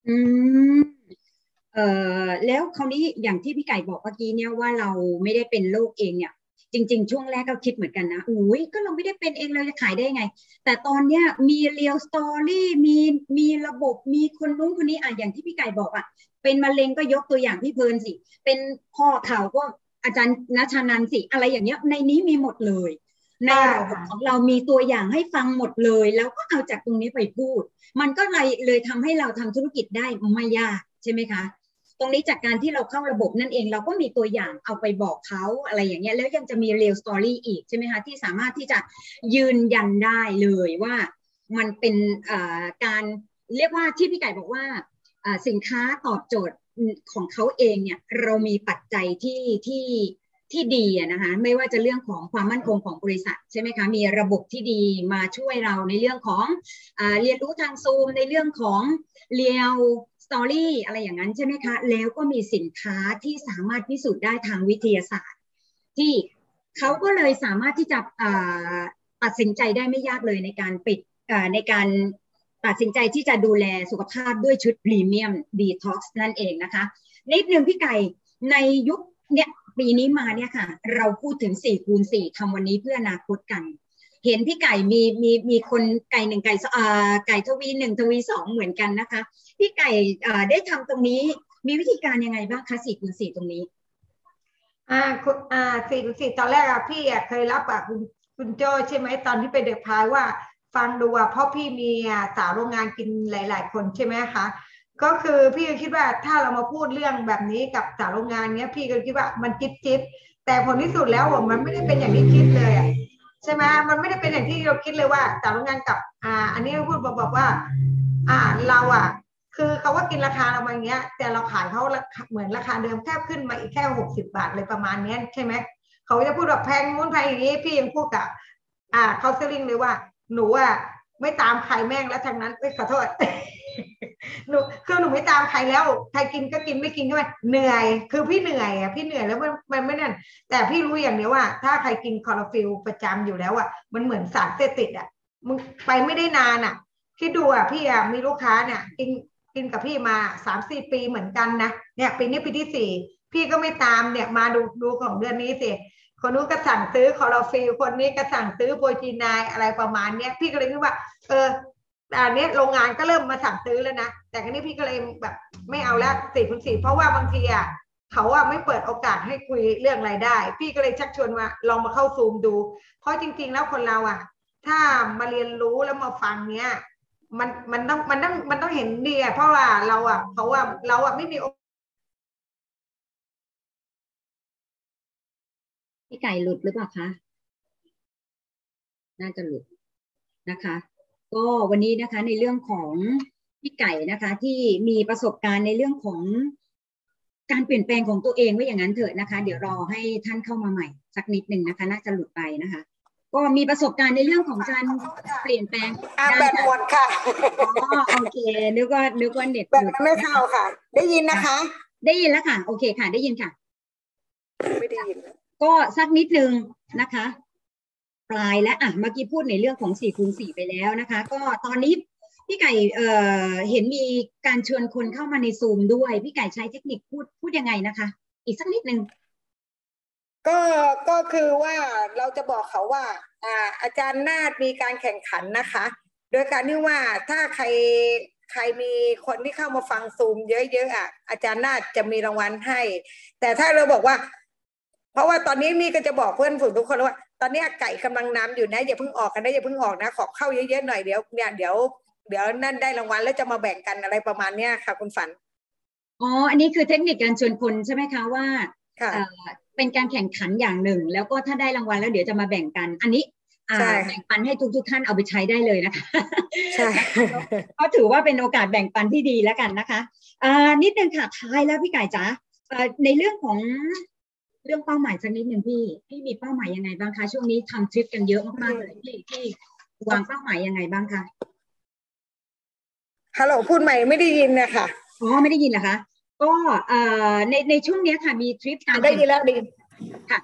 แล้วคราวนี้อย่างที่พี่ไก่บอกเมื่อกี้เนี่ยว่าเราไม่ได้เป็นโรคเองเนี่ยจริงๆช่วงแรกก็คิดเหมือนกันนะอุ้ยก็เราไม่ได้เป็นเองเราจะขายได้ไงแต่ตอนเนี้ยมีเรียลสตอรี่มีระบบมีคนนู้นคนนี้อย่างที่พี่ไก่บอกเป็นมะเร็งก็ยกตัวอย่างพี่เพลินสิเป็นข้อเข่าก็อาจารย์ณชานันสิอะไรอย่างเงี้ยในนี้มีหมดเลยในระบบของเรามีตัวอย่างให้ฟังหมดเลยแล้วก็เอาจากตรงนี้ไปพูดมันก็เลยทำให้เราทำธุรกิจได้ไม่ยากใช่ไหมคะตรงนี้จากการที่เราเข้าระบบนั่นเองเราก็มีตัวอย่างเอาไปบอกเขาอะไรอย่างเงี้ยแล้วยังจะมีเรียลสตอรี่อีกใช่ไหมคะที่สามารถที่จะยืนยันได้เลยว่ามันเป็นการเรียกว่าที่พี่ไก่บอกว่าสินค้าตอบโจทย์ของเขาเองเนี่ยเรามีปัจจัยที่ดีนะคะไม่ว่าจะเรื่องของความมั่นคงของบริษัทใช่ไหมคะมีระบบที่ดีมาช่วยเราในเรื่องของเรียนรู้ทางซูมในเรื่องของเรียลสตอรี่อะไรอย่างนั้นใช่ไหมคะแล้วก็มีสินค้าที่สามารถพิสูจน์ได้ทางวิทยาศาสตร์ที่เขาก็เลยสามารถที่จะตัดสินใจได้ไม่ยากเลยในการในการตัดสินใจที่จะดูแลสุขภาพด้วยชุดพรีเมียมดีท็อกซ์นั่นเองนะคะนิดนึงพี่ไก่ในยุคเนี้ยปีนี้มาเนี่ยค่ะเราพูดถึง4x4ทำวันนี้เพื่ออนาคตกันเห็นพี่ไก่มีคนไก่1ไก่ทวี1ทวี2เหมือนกันนะคะพี่ไก่ได้ทำตรงนี้มีวิธีการยังไงบ้างคะ4x4ตรงนี้ 4x4ตอนแรกพี่เคยรับคุณโจใช่ไหมตอนที่ไปเดอะพายว่าฟังดูเพราะพี่มีสาวโรงงานกินหลายๆคนใช่ไหมคะก็คือพี่ก็คิดว่าถ้าเรามาพูดเรื่องแบบนี้กับสาวโรงงานเนี้ยพี่ก็คิดว่ามันจิ๊บแต่ผลที่สุดแล้วมันไม่ได้เป็นอย่างที่คิดเลยใช่ไหมมันไม่ได้เป็นอย่างที่เราคิดเลยว่าสาวโรงงานกับอันนี้พูดบอกว่าเราคือเขาว่ากินราคาเราอย่างเงี้ยแต่เราขายเขาเหมือนราคาเดิมแค่ขึ้นมาอีกแค่60 บาทเลยประมาณนี้ใช่ไหมเขาจะพูดแบบแพงนู้นแพงอย่างนี้พี่ยังพูดกับเขาเซลลิ่งเลยว่าหนูไม่ตามใครแม่งแล้วทางนั้นขอโทษหนูไม่ตามใครแล้วใครกินก็กินไม่กินก็ไม่เหนื่อยคือพี่เหนื่อยพี่เหนื่อยแล้วมันไม่นั่นแต่พี่รู้อย่างเดียวว่าถ้าใครกินคลอโรฟิลประจำอยู่แล้วมันเหมือนสารเสพติดมึงไปไม่ได้นานคิดดูอ่ะพี่อ่ะมีลูกค้าเนี่ยกินกับพี่มา3-4 ปีเหมือนกันนะเนี่ยปีนี้ปีที่4พี่ก็ไม่ตามเนี่ยมาดูของเดือนนี้สิคนนู้นก็สั่งซื้อคลอโรฟิลคนนี้ก็สั่งซื้อโปรจีนายอะไรประมาณเนี้ยพี่ก็เลยคิดว่าอันนี้โรงงานก็เริ่มมาสั่งซื้อแล้วนะแต่ครั้นี้พี่ก็เลยแบบไม่เอาแล้ว4/4เพราะว่าบางทีอ่ะเขาอ่ะไม่เปิดโอกาสให้คุยเรื่องรายได้พี่ก็เลยชักชวนว่าลองมาเข้าซูมดูเพราะจริงๆแล้วคนเราอ่ะถ้ามาเรียนรู้แล้วมาฟังเนี้ยมันต้องเห็นดีอ่ะเพราะว่าเราอ่ะเราอ่ะไม่มีพี่ไก่หลุดหรือเปล่าคะน่าจะหลุดนะคะ ก็วันนี้นะคะในเรื่องของพี่ไก่นะคะที่มีประสบการณ์ในเรื่องของการเปลี่ยนแปลงของตัวเองไว้อย่างนั้นเถอะนะคะเดี๋ยวรอให้ท่านเข้ามาใหม่สักนิดหนึ่งนะคะน่าจะหลุดไปนะคะก็มีประสบการณ์ในเรื่องของการเปลี่ยนแปลงแบตหมดค่ะอ๋อโอเคนึกว่าเน็ตแบตไม่เข้าค่ะได้ยินนะคะได้ยินแล้วค่ะโอเคค่ะได้ยินค่ะไม่ได้ยินก็สักนิดนึงนะคะปลายและเมื่อกี้พูดในเรื่องของ4/4ไปแล้วนะคะก็ตอนนี้พี่ไก่เห็นมีการเชิญคนเข้ามาในซูมด้วยพี่ไก่ใช้เทคนิคพูดยังไงนะคะอีกสักนิดนึงก็คือว่าเราจะบอกเขาว่าอาจารย์นาฏมีการแข่งขันนะคะโดยการที่ว่าถ้าใครมีคนที่เข้ามาฟังซูมเยอะๆอาจารย์นาฏจะมีรางวัลให้แต่ถ้าเราบอกว่าเพราะว่าตอนนี้นี่ก็จะบอกเพื่อนฝูงทุกคนว่าตอนนี้ไก่กำลังนำอยู่นะอย่าเพิ่งออกกันนะอย่าเพิ่งออกนะขอเข้าเยอะๆหน่อยเดี๋ยวนั่นได้รางวัลแล้วจะมาแบ่งกันอะไรประมาณนี้ค่ะคุณฝันอ๋ออันนี้คือเทคนิคการชวนคนใช่ไหมคะว่าเป็นการแข่งขันอย่างหนึ่งแล้วก็ถ้าได้รางวัลแล้วเดี๋ยวจะมาแบ่งกันอันนี้แบ่งปันให้ทุกท่านเอาไปใช้ได้เลยนะคะใช่ก็ถือว่าเป็นโอกาสแบ่งปันที่ดีแล้วกันนะคะนิดนึงค่ะท้ายแล้วพี่ไก่จ๋าในเรื่องของเรื่องเป้าหมายสักนิดหนึ่งพี่มีเป้าหมายยังไงบ้างคะช่วงนี้ทำทริปกันเยอะมากๆเลยพี่วางเป้าหมายยังไงบ้างคะฮัลโหลพูดใหม่ไม่ได้ยินนะคะอ๋อไม่ได้ยินเหรอคะก็ในช่วงนี้ค่ะมีทริปการได้ยินแล้วดีค่ะ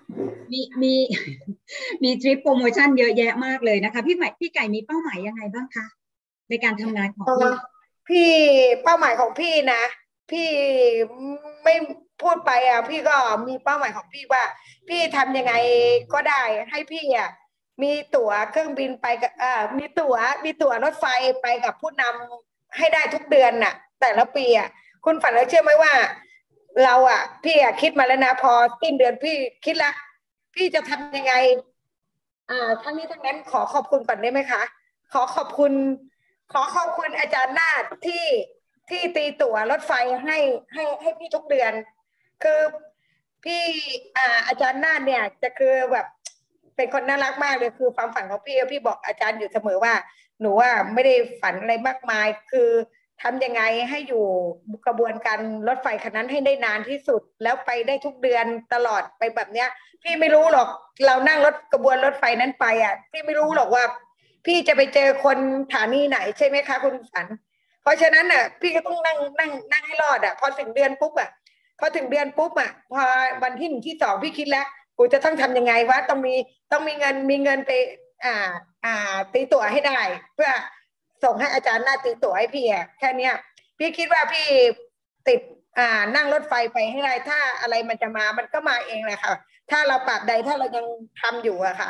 มีทริปโปรโมชั่นเยอะแยะมากเลยนะคะพี่ไก่มีเป้าหมายยังไงบ้างคะในการทำงานของพี่เป้าหมายของพี่นะพี่ไม่พูดไปพี่ก็มีเป้าหมายของพี่ว่าพี่ทำยังไงก็ได้ให้พี่มีตั๋วเครื่องบินไปกับมีตั๋วรถไฟไปกับผู้นำให้ได้ทุกเดือนน่ะแต่ละปีคุณฝันแล้วเชื่อไหมว่าเราพี่คิดมาแล้วนะพอสิ้นเดือนพี่คิดละพี่จะทำยังไงทั้งนี้ทั้งนั้นขอขอบคุณก่อนได้ไหมคะขอขอบคุณอาจารย์นาฏที่ตีตั๋วรถไฟให้พี่ทุกเดือนคือพี่อาจารย์นาฏเนี่ยจะคือแบบเป็นคนน่ารักมากเลยคือความฝันของพี่บอกอาจารย์อยู่เสมอว่าหนูไม่ได้ฝันอะไรมากมายคือทำยังไงให้อยู่กระบวนการรถไฟคันนั้นให้ได้นานที่สุดแล้วไปได้ทุกเดือนตลอดไปแบบเนี้ยพี่ไม่รู้หรอกเรานั่งกระบวนรถไฟนั้นไปพี่ไม่รู้หรอกว่าพี่จะไปเจอคนสถานีไหนใช่ไหมคะคุณฝันเพราะฉะนั้นพี่ก็ต้องนั่งให้รอดพอถึงเดือนปุ๊บพอถึงเดือนปุ๊บพอวันที่1ที่2พี่คิดแล้วกูจะต้องทำยังไงวะต้องมีเงินไปตีตั๋วให้ได้เพื่อส่งให้อาจารย์หน้าตีตั๋วให้พี่แค่นี้พี่คิดว่าพี่ติดนั่งรถไฟไปให้ได้ถ้าอะไรมันจะมามันก็มาเองแหละค่ะถ้าเราปรับใดถ้าเรายังทำอยู่ค่ะ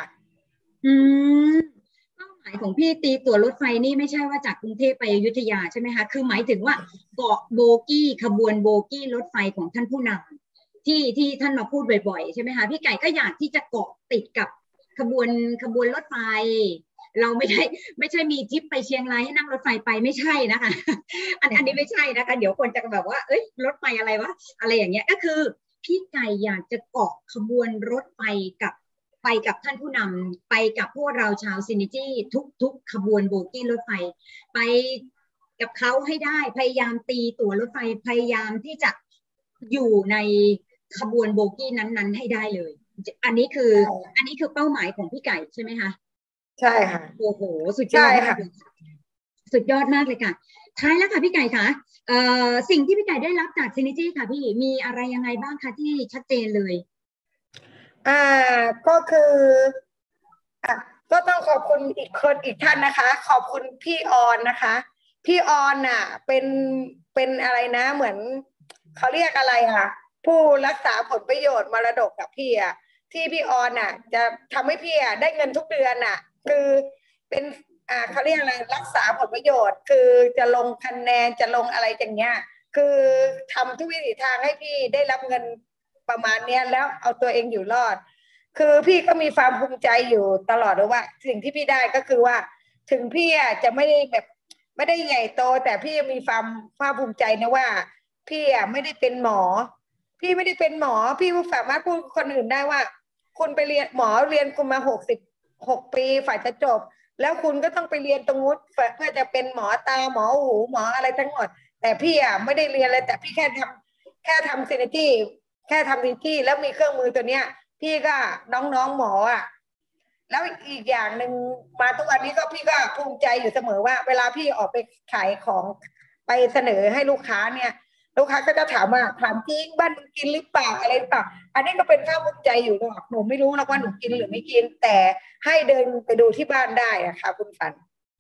เป้าหมายของพี่ตีตั๋วรถไฟนี่ไม่ใช่ว่าจากกรุงเทพไปอยุธยาใช่ไหมคะคือหมายถึงว่าเกาะโบกี้ขบวนโบกี้รถไฟของท่านผู้นำที่ท่านมาพูดบ่อยๆใช่ไหมคะพี่ไก่ก็อยากที่จะเกาะติดกับขบวนรถไฟเราไม่ใช่มีทริปไปเชียงรายให้นั่งรถไฟไปไม่ใช่นะคะอันนี้ไม่ใช่นะคะเดี๋ยวคนจะแบบว่าเอ้ยรถไฟอะไรวะอะไรอย่างเงี้ยก็คือพี่ไก่อยากจะเกาะขบวนรถไฟไปกับท่านผู้นำไปกับพวกเราชาวซินิจี้ทุกขบวนโบกี้รถไฟไปกับเขาให้ได้พยายามตีตั๋วรถไฟพยายามที่จะอยู่ในขบวนโบกี้นั้นๆให้ได้เลยอันนี้คือเป้าหมายของพี่ไก่ใช่ไหมคะใช่ค่ะโอ้โหสุดยอดมากเลยสุดยอดมากเลยค่ะท้ายแล้วค่ะพี่ไก่คะสิ่งที่พี่ไก่ได้รับจากซินิจี้ค่ะพี่มีอะไรยังไงบ้างคะที่ชัดเจนเลยก็คือก็ต้องขอบคุณอีกท่านนะคะ ขอบคุณพี่ออนนะคะพี่ออนน่ะเป็นอะไรนะเหมือนเขาเรียกอะไรอ่ะผู้รักษาผลประโยชน์มรดกกับพี่อ่ะที่พี่ออนน่ะจะทำให้พี่อ่ะได้เงินทุกเดือนน่ะคือเป็นเขาเรียกอะไรรักษาผลประโยชน์คือจะลงคะแนนจะลงอะไรอย่างเงี้ยคือทำทุกวิถีทางให้พี่ได้รับเงินประมาณเนี้ยแล้วเอาตัวเองอยู่รอดคือพี่ก็มีความภูมิใจอยู่ตลอดเลยว่าสิ่งที่พี่ได้ก็คือว่าถึงพี่อ่ะจะไม่ได้แบบไม่ได้ใหญ่โตแต่พี่มีความภาคภูมิใจนะว่าพี่อ่ะไม่ได้เป็นหมอพี่ไม่ได้เป็นหมอพี่สามารถพูดคนอื่นได้ว่าคุณไปเรียนหมอเรียนคุณมา66 ปีฝ่ายจะจบแล้วคุณก็ต้องไปเรียนตรงนู้นเพื่อจะเป็นหมอตาหมอหูหมออะไรทั้งหมดแต่พี่อ่ะไม่ได้เรียนเลยแต่พี่แค่ทำซินจี้แค่ทำซินจี้แล้วมีเครื่องมือตัวเนี้ยพี่ก็น้องๆหมออ่ะแล้วอีกอย่างหนึ่งมาทุกวันนี้ก็พี่ก็ภูมิใจอยู่เสมอว่าเวลาพี่ออกไปขายของไปเสนอให้ลูกค้าเนี่ยลูกค้าก็จะถามว่าถามจริงบ้านมึงกินหรือเปล่าอะไรหรือเปล่าอันนี้ก็เป็นภาคภูมิใจอยู่หรอกหนูไม่รู้นะว่าหนูกินหรือไม่กินแต่ให้เดินไปดูที่บ้านได้อะค่ะคุณฝัน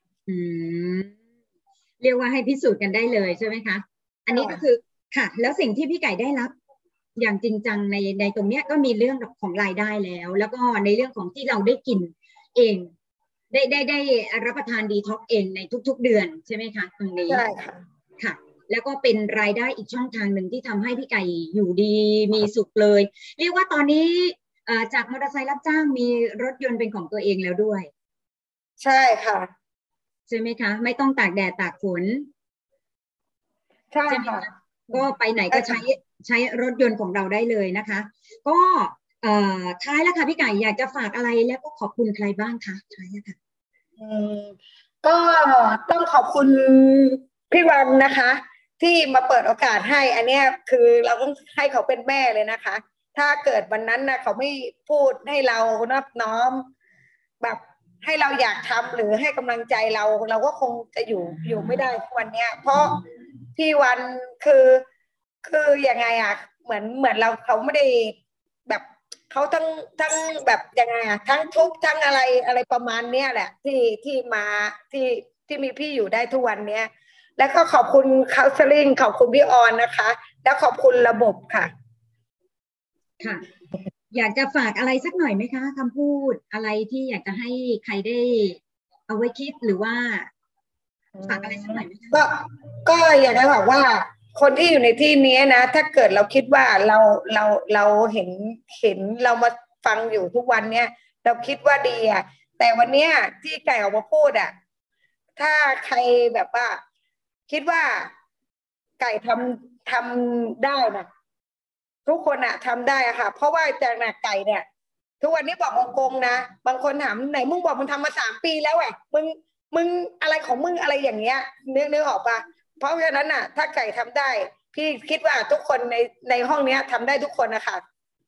เรียกว่าให้พิสูจน์กันได้เลยใช่ไหมคะอันนี้ก็คือค่ะแล้วสิ่งที่พี่ไก่ได้รับอย่างจริงจังในตรงเนี้ยก็มีเรื่องของรายได้แล้วก็ในเรื่องของที่เราได้กินเองได้รับประทานดีท็อกเองในทุกๆเดือนใช่ไหมคะตรงนี้ใช่ค่ะค่ะแล้วก็เป็นรายได้อีกช่องทางหนึ่งที่ทำให้พี่ไก่อยู่ดีมีสุขเลยเรียกว่าตอนนี้จากมอเตอร์ไซค์รับจ้างมีรถยนต์เป็นของตัวเองแล้วด้วยใช่ค่ะใช่ไหมคะไม่ต้องตากแดดตากฝนใช่ค่ะก็ไปไหนก็ใช้รถยนต์ของเราได้เลยนะคะก็ท้ายแล้วค่ะพี่ไก่อยากจะฝากอะไรแล้วก็ขอบคุณใครบ้างคะท้ายแล้วค่ะก็ต้องขอบคุณพี่วันนะคะที่มาเปิดโอกาสให้อันนี้คือเราต้องให้เขาเป็นแม่เลยนะคะถ้าเกิดวันนั้นนะเขาไม่พูดให้เรานอบน้อมแบบให้เราอยากทำหรือให้กำลังใจเราก็คงจะอยู่ไม่ได้ทุกวันนี้เพราะพี่วันคือยังไงอ่ะเหมือนเราเขาไม่ได้แบบเขาทั้งแบบยังไงอ่ะทั้งทุกข์ทั้งอะไรประมาณเนี้ยแหละที่มาที่มีพี่อยู่ได้ทุกวันเนี้ยแล้วก็ขอบคุณคาสลิงขอบคุณพี่ออนนะคะแล้วขอบคุณระบบค่ะค่ะอยากจะฝากอะไรสักหน่อยไหมคะคำพูดอะไรที่อยากจะให้ใครได้เอาไว้คิดหรือว่าฝากอะไรสักหน่อยไหมคะก็อยากจะบอกว่าคนที่อยู่ในที่นี้นะถ้าเกิดเราคิดว่าเราเห็นเรามาฟังอยู่ทุกวันเนี้ยเราคิดว่าดีอ่ะแต่วันเนี้ยที่ไก่ออกมาพูดอ่ะถ้าใครแบบว่าคิดว่าไก่ทำได้นะทุกคนอะทำได้อะค่ะเพราะว่าจากหนักไก่เนี่ยทุกวันนี้บอกโกงๆนะบางคนถามไหนมึงบอกมึงทำมา3 ปีแล้วอะมึงอะไรของมึงอะไรอย่างเงี้ยนึกออกปะเพราะฉะนั้นน่ะถ้าไก่ทำได้พี่คิดว่าทุกคนในห้องนี้ทำได้ทุกคนนะคะ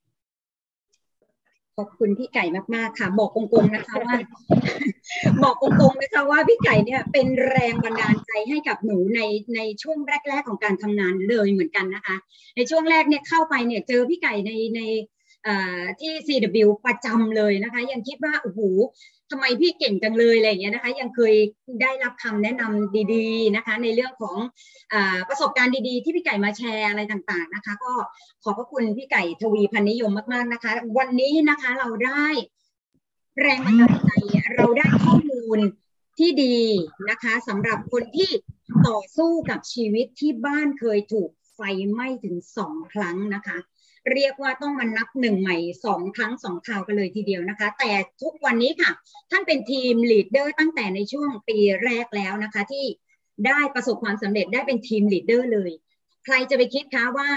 ขอบคุณพี่ไก่มากๆค่ะบอกโกงๆนะคะว่าบอกโกงๆนะคะว่าพี่ไก่เนี่ยเป็นแรงบันดาลใจให้กับหนูในช่วงแรกๆของการทำงานเลยเหมือนกันนะคะในช่วงแรกเนี่ยเข้าไปเนี่ยเจอพี่ไก่ในที่ CW ประจำเลยนะคะยังคิดว่าโอ้โหทำไมพี่เก่งจังเลยอะไรอย่างเงี้ยนะคะยังเคยได้รับคำแนะนำดีๆนะคะในเรื่องของประสบการณ์ดีๆที่พี่ไก่มาแชร์อะไรต่างๆนะคะก็ขอบพระคุณพี่ไก่ทวีพันนิยมมากๆนะคะวันนี้นะคะเราได้แรงบันดาลใจเราได้ข้อมูลที่ดีนะคะสำหรับคนที่ต่อสู้กับชีวิตที่บ้านเคยถูกไฟไหม้ถึง2 ครั้งนะคะเรียกว่าต้องมานับ1ใหม่2 ครั้ง2 คราวกันเลยทีเดียวนะคะแต่ทุกวันนี้ค่ะท่านเป็นทีมลีดเดอร์ตั้งแต่ในช่วงปีแรกแล้วนะคะที่ได้ประสบความสำเร็จได้เป็นทีมลีดเดอร์เลยใครจะไปคิดคะว่า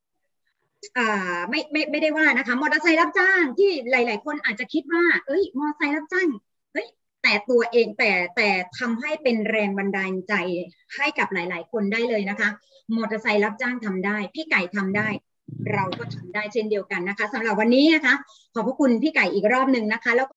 ไม่ได้ว่านะคะมอเตอร์ไซค์รับจ้างที่หลายๆคนอาจจะคิดว่าเอ้ยมอเตอร์ไซค์รับจ้างเฮ้ยแต่ตัวเองแต่ทำให้เป็นแรงบันดาลใจให้กับหลายๆคนได้เลยนะคะมอเตอร์ไซค์รับจ้างทำได้พี่ไก่ทำได้เราก็ทำได้เช่นเดียวกันนะคะสำหรับวันนี้นะคะขอบพระคุณพี่ไก่อีกรอบหนึ่งนะคะแล้ว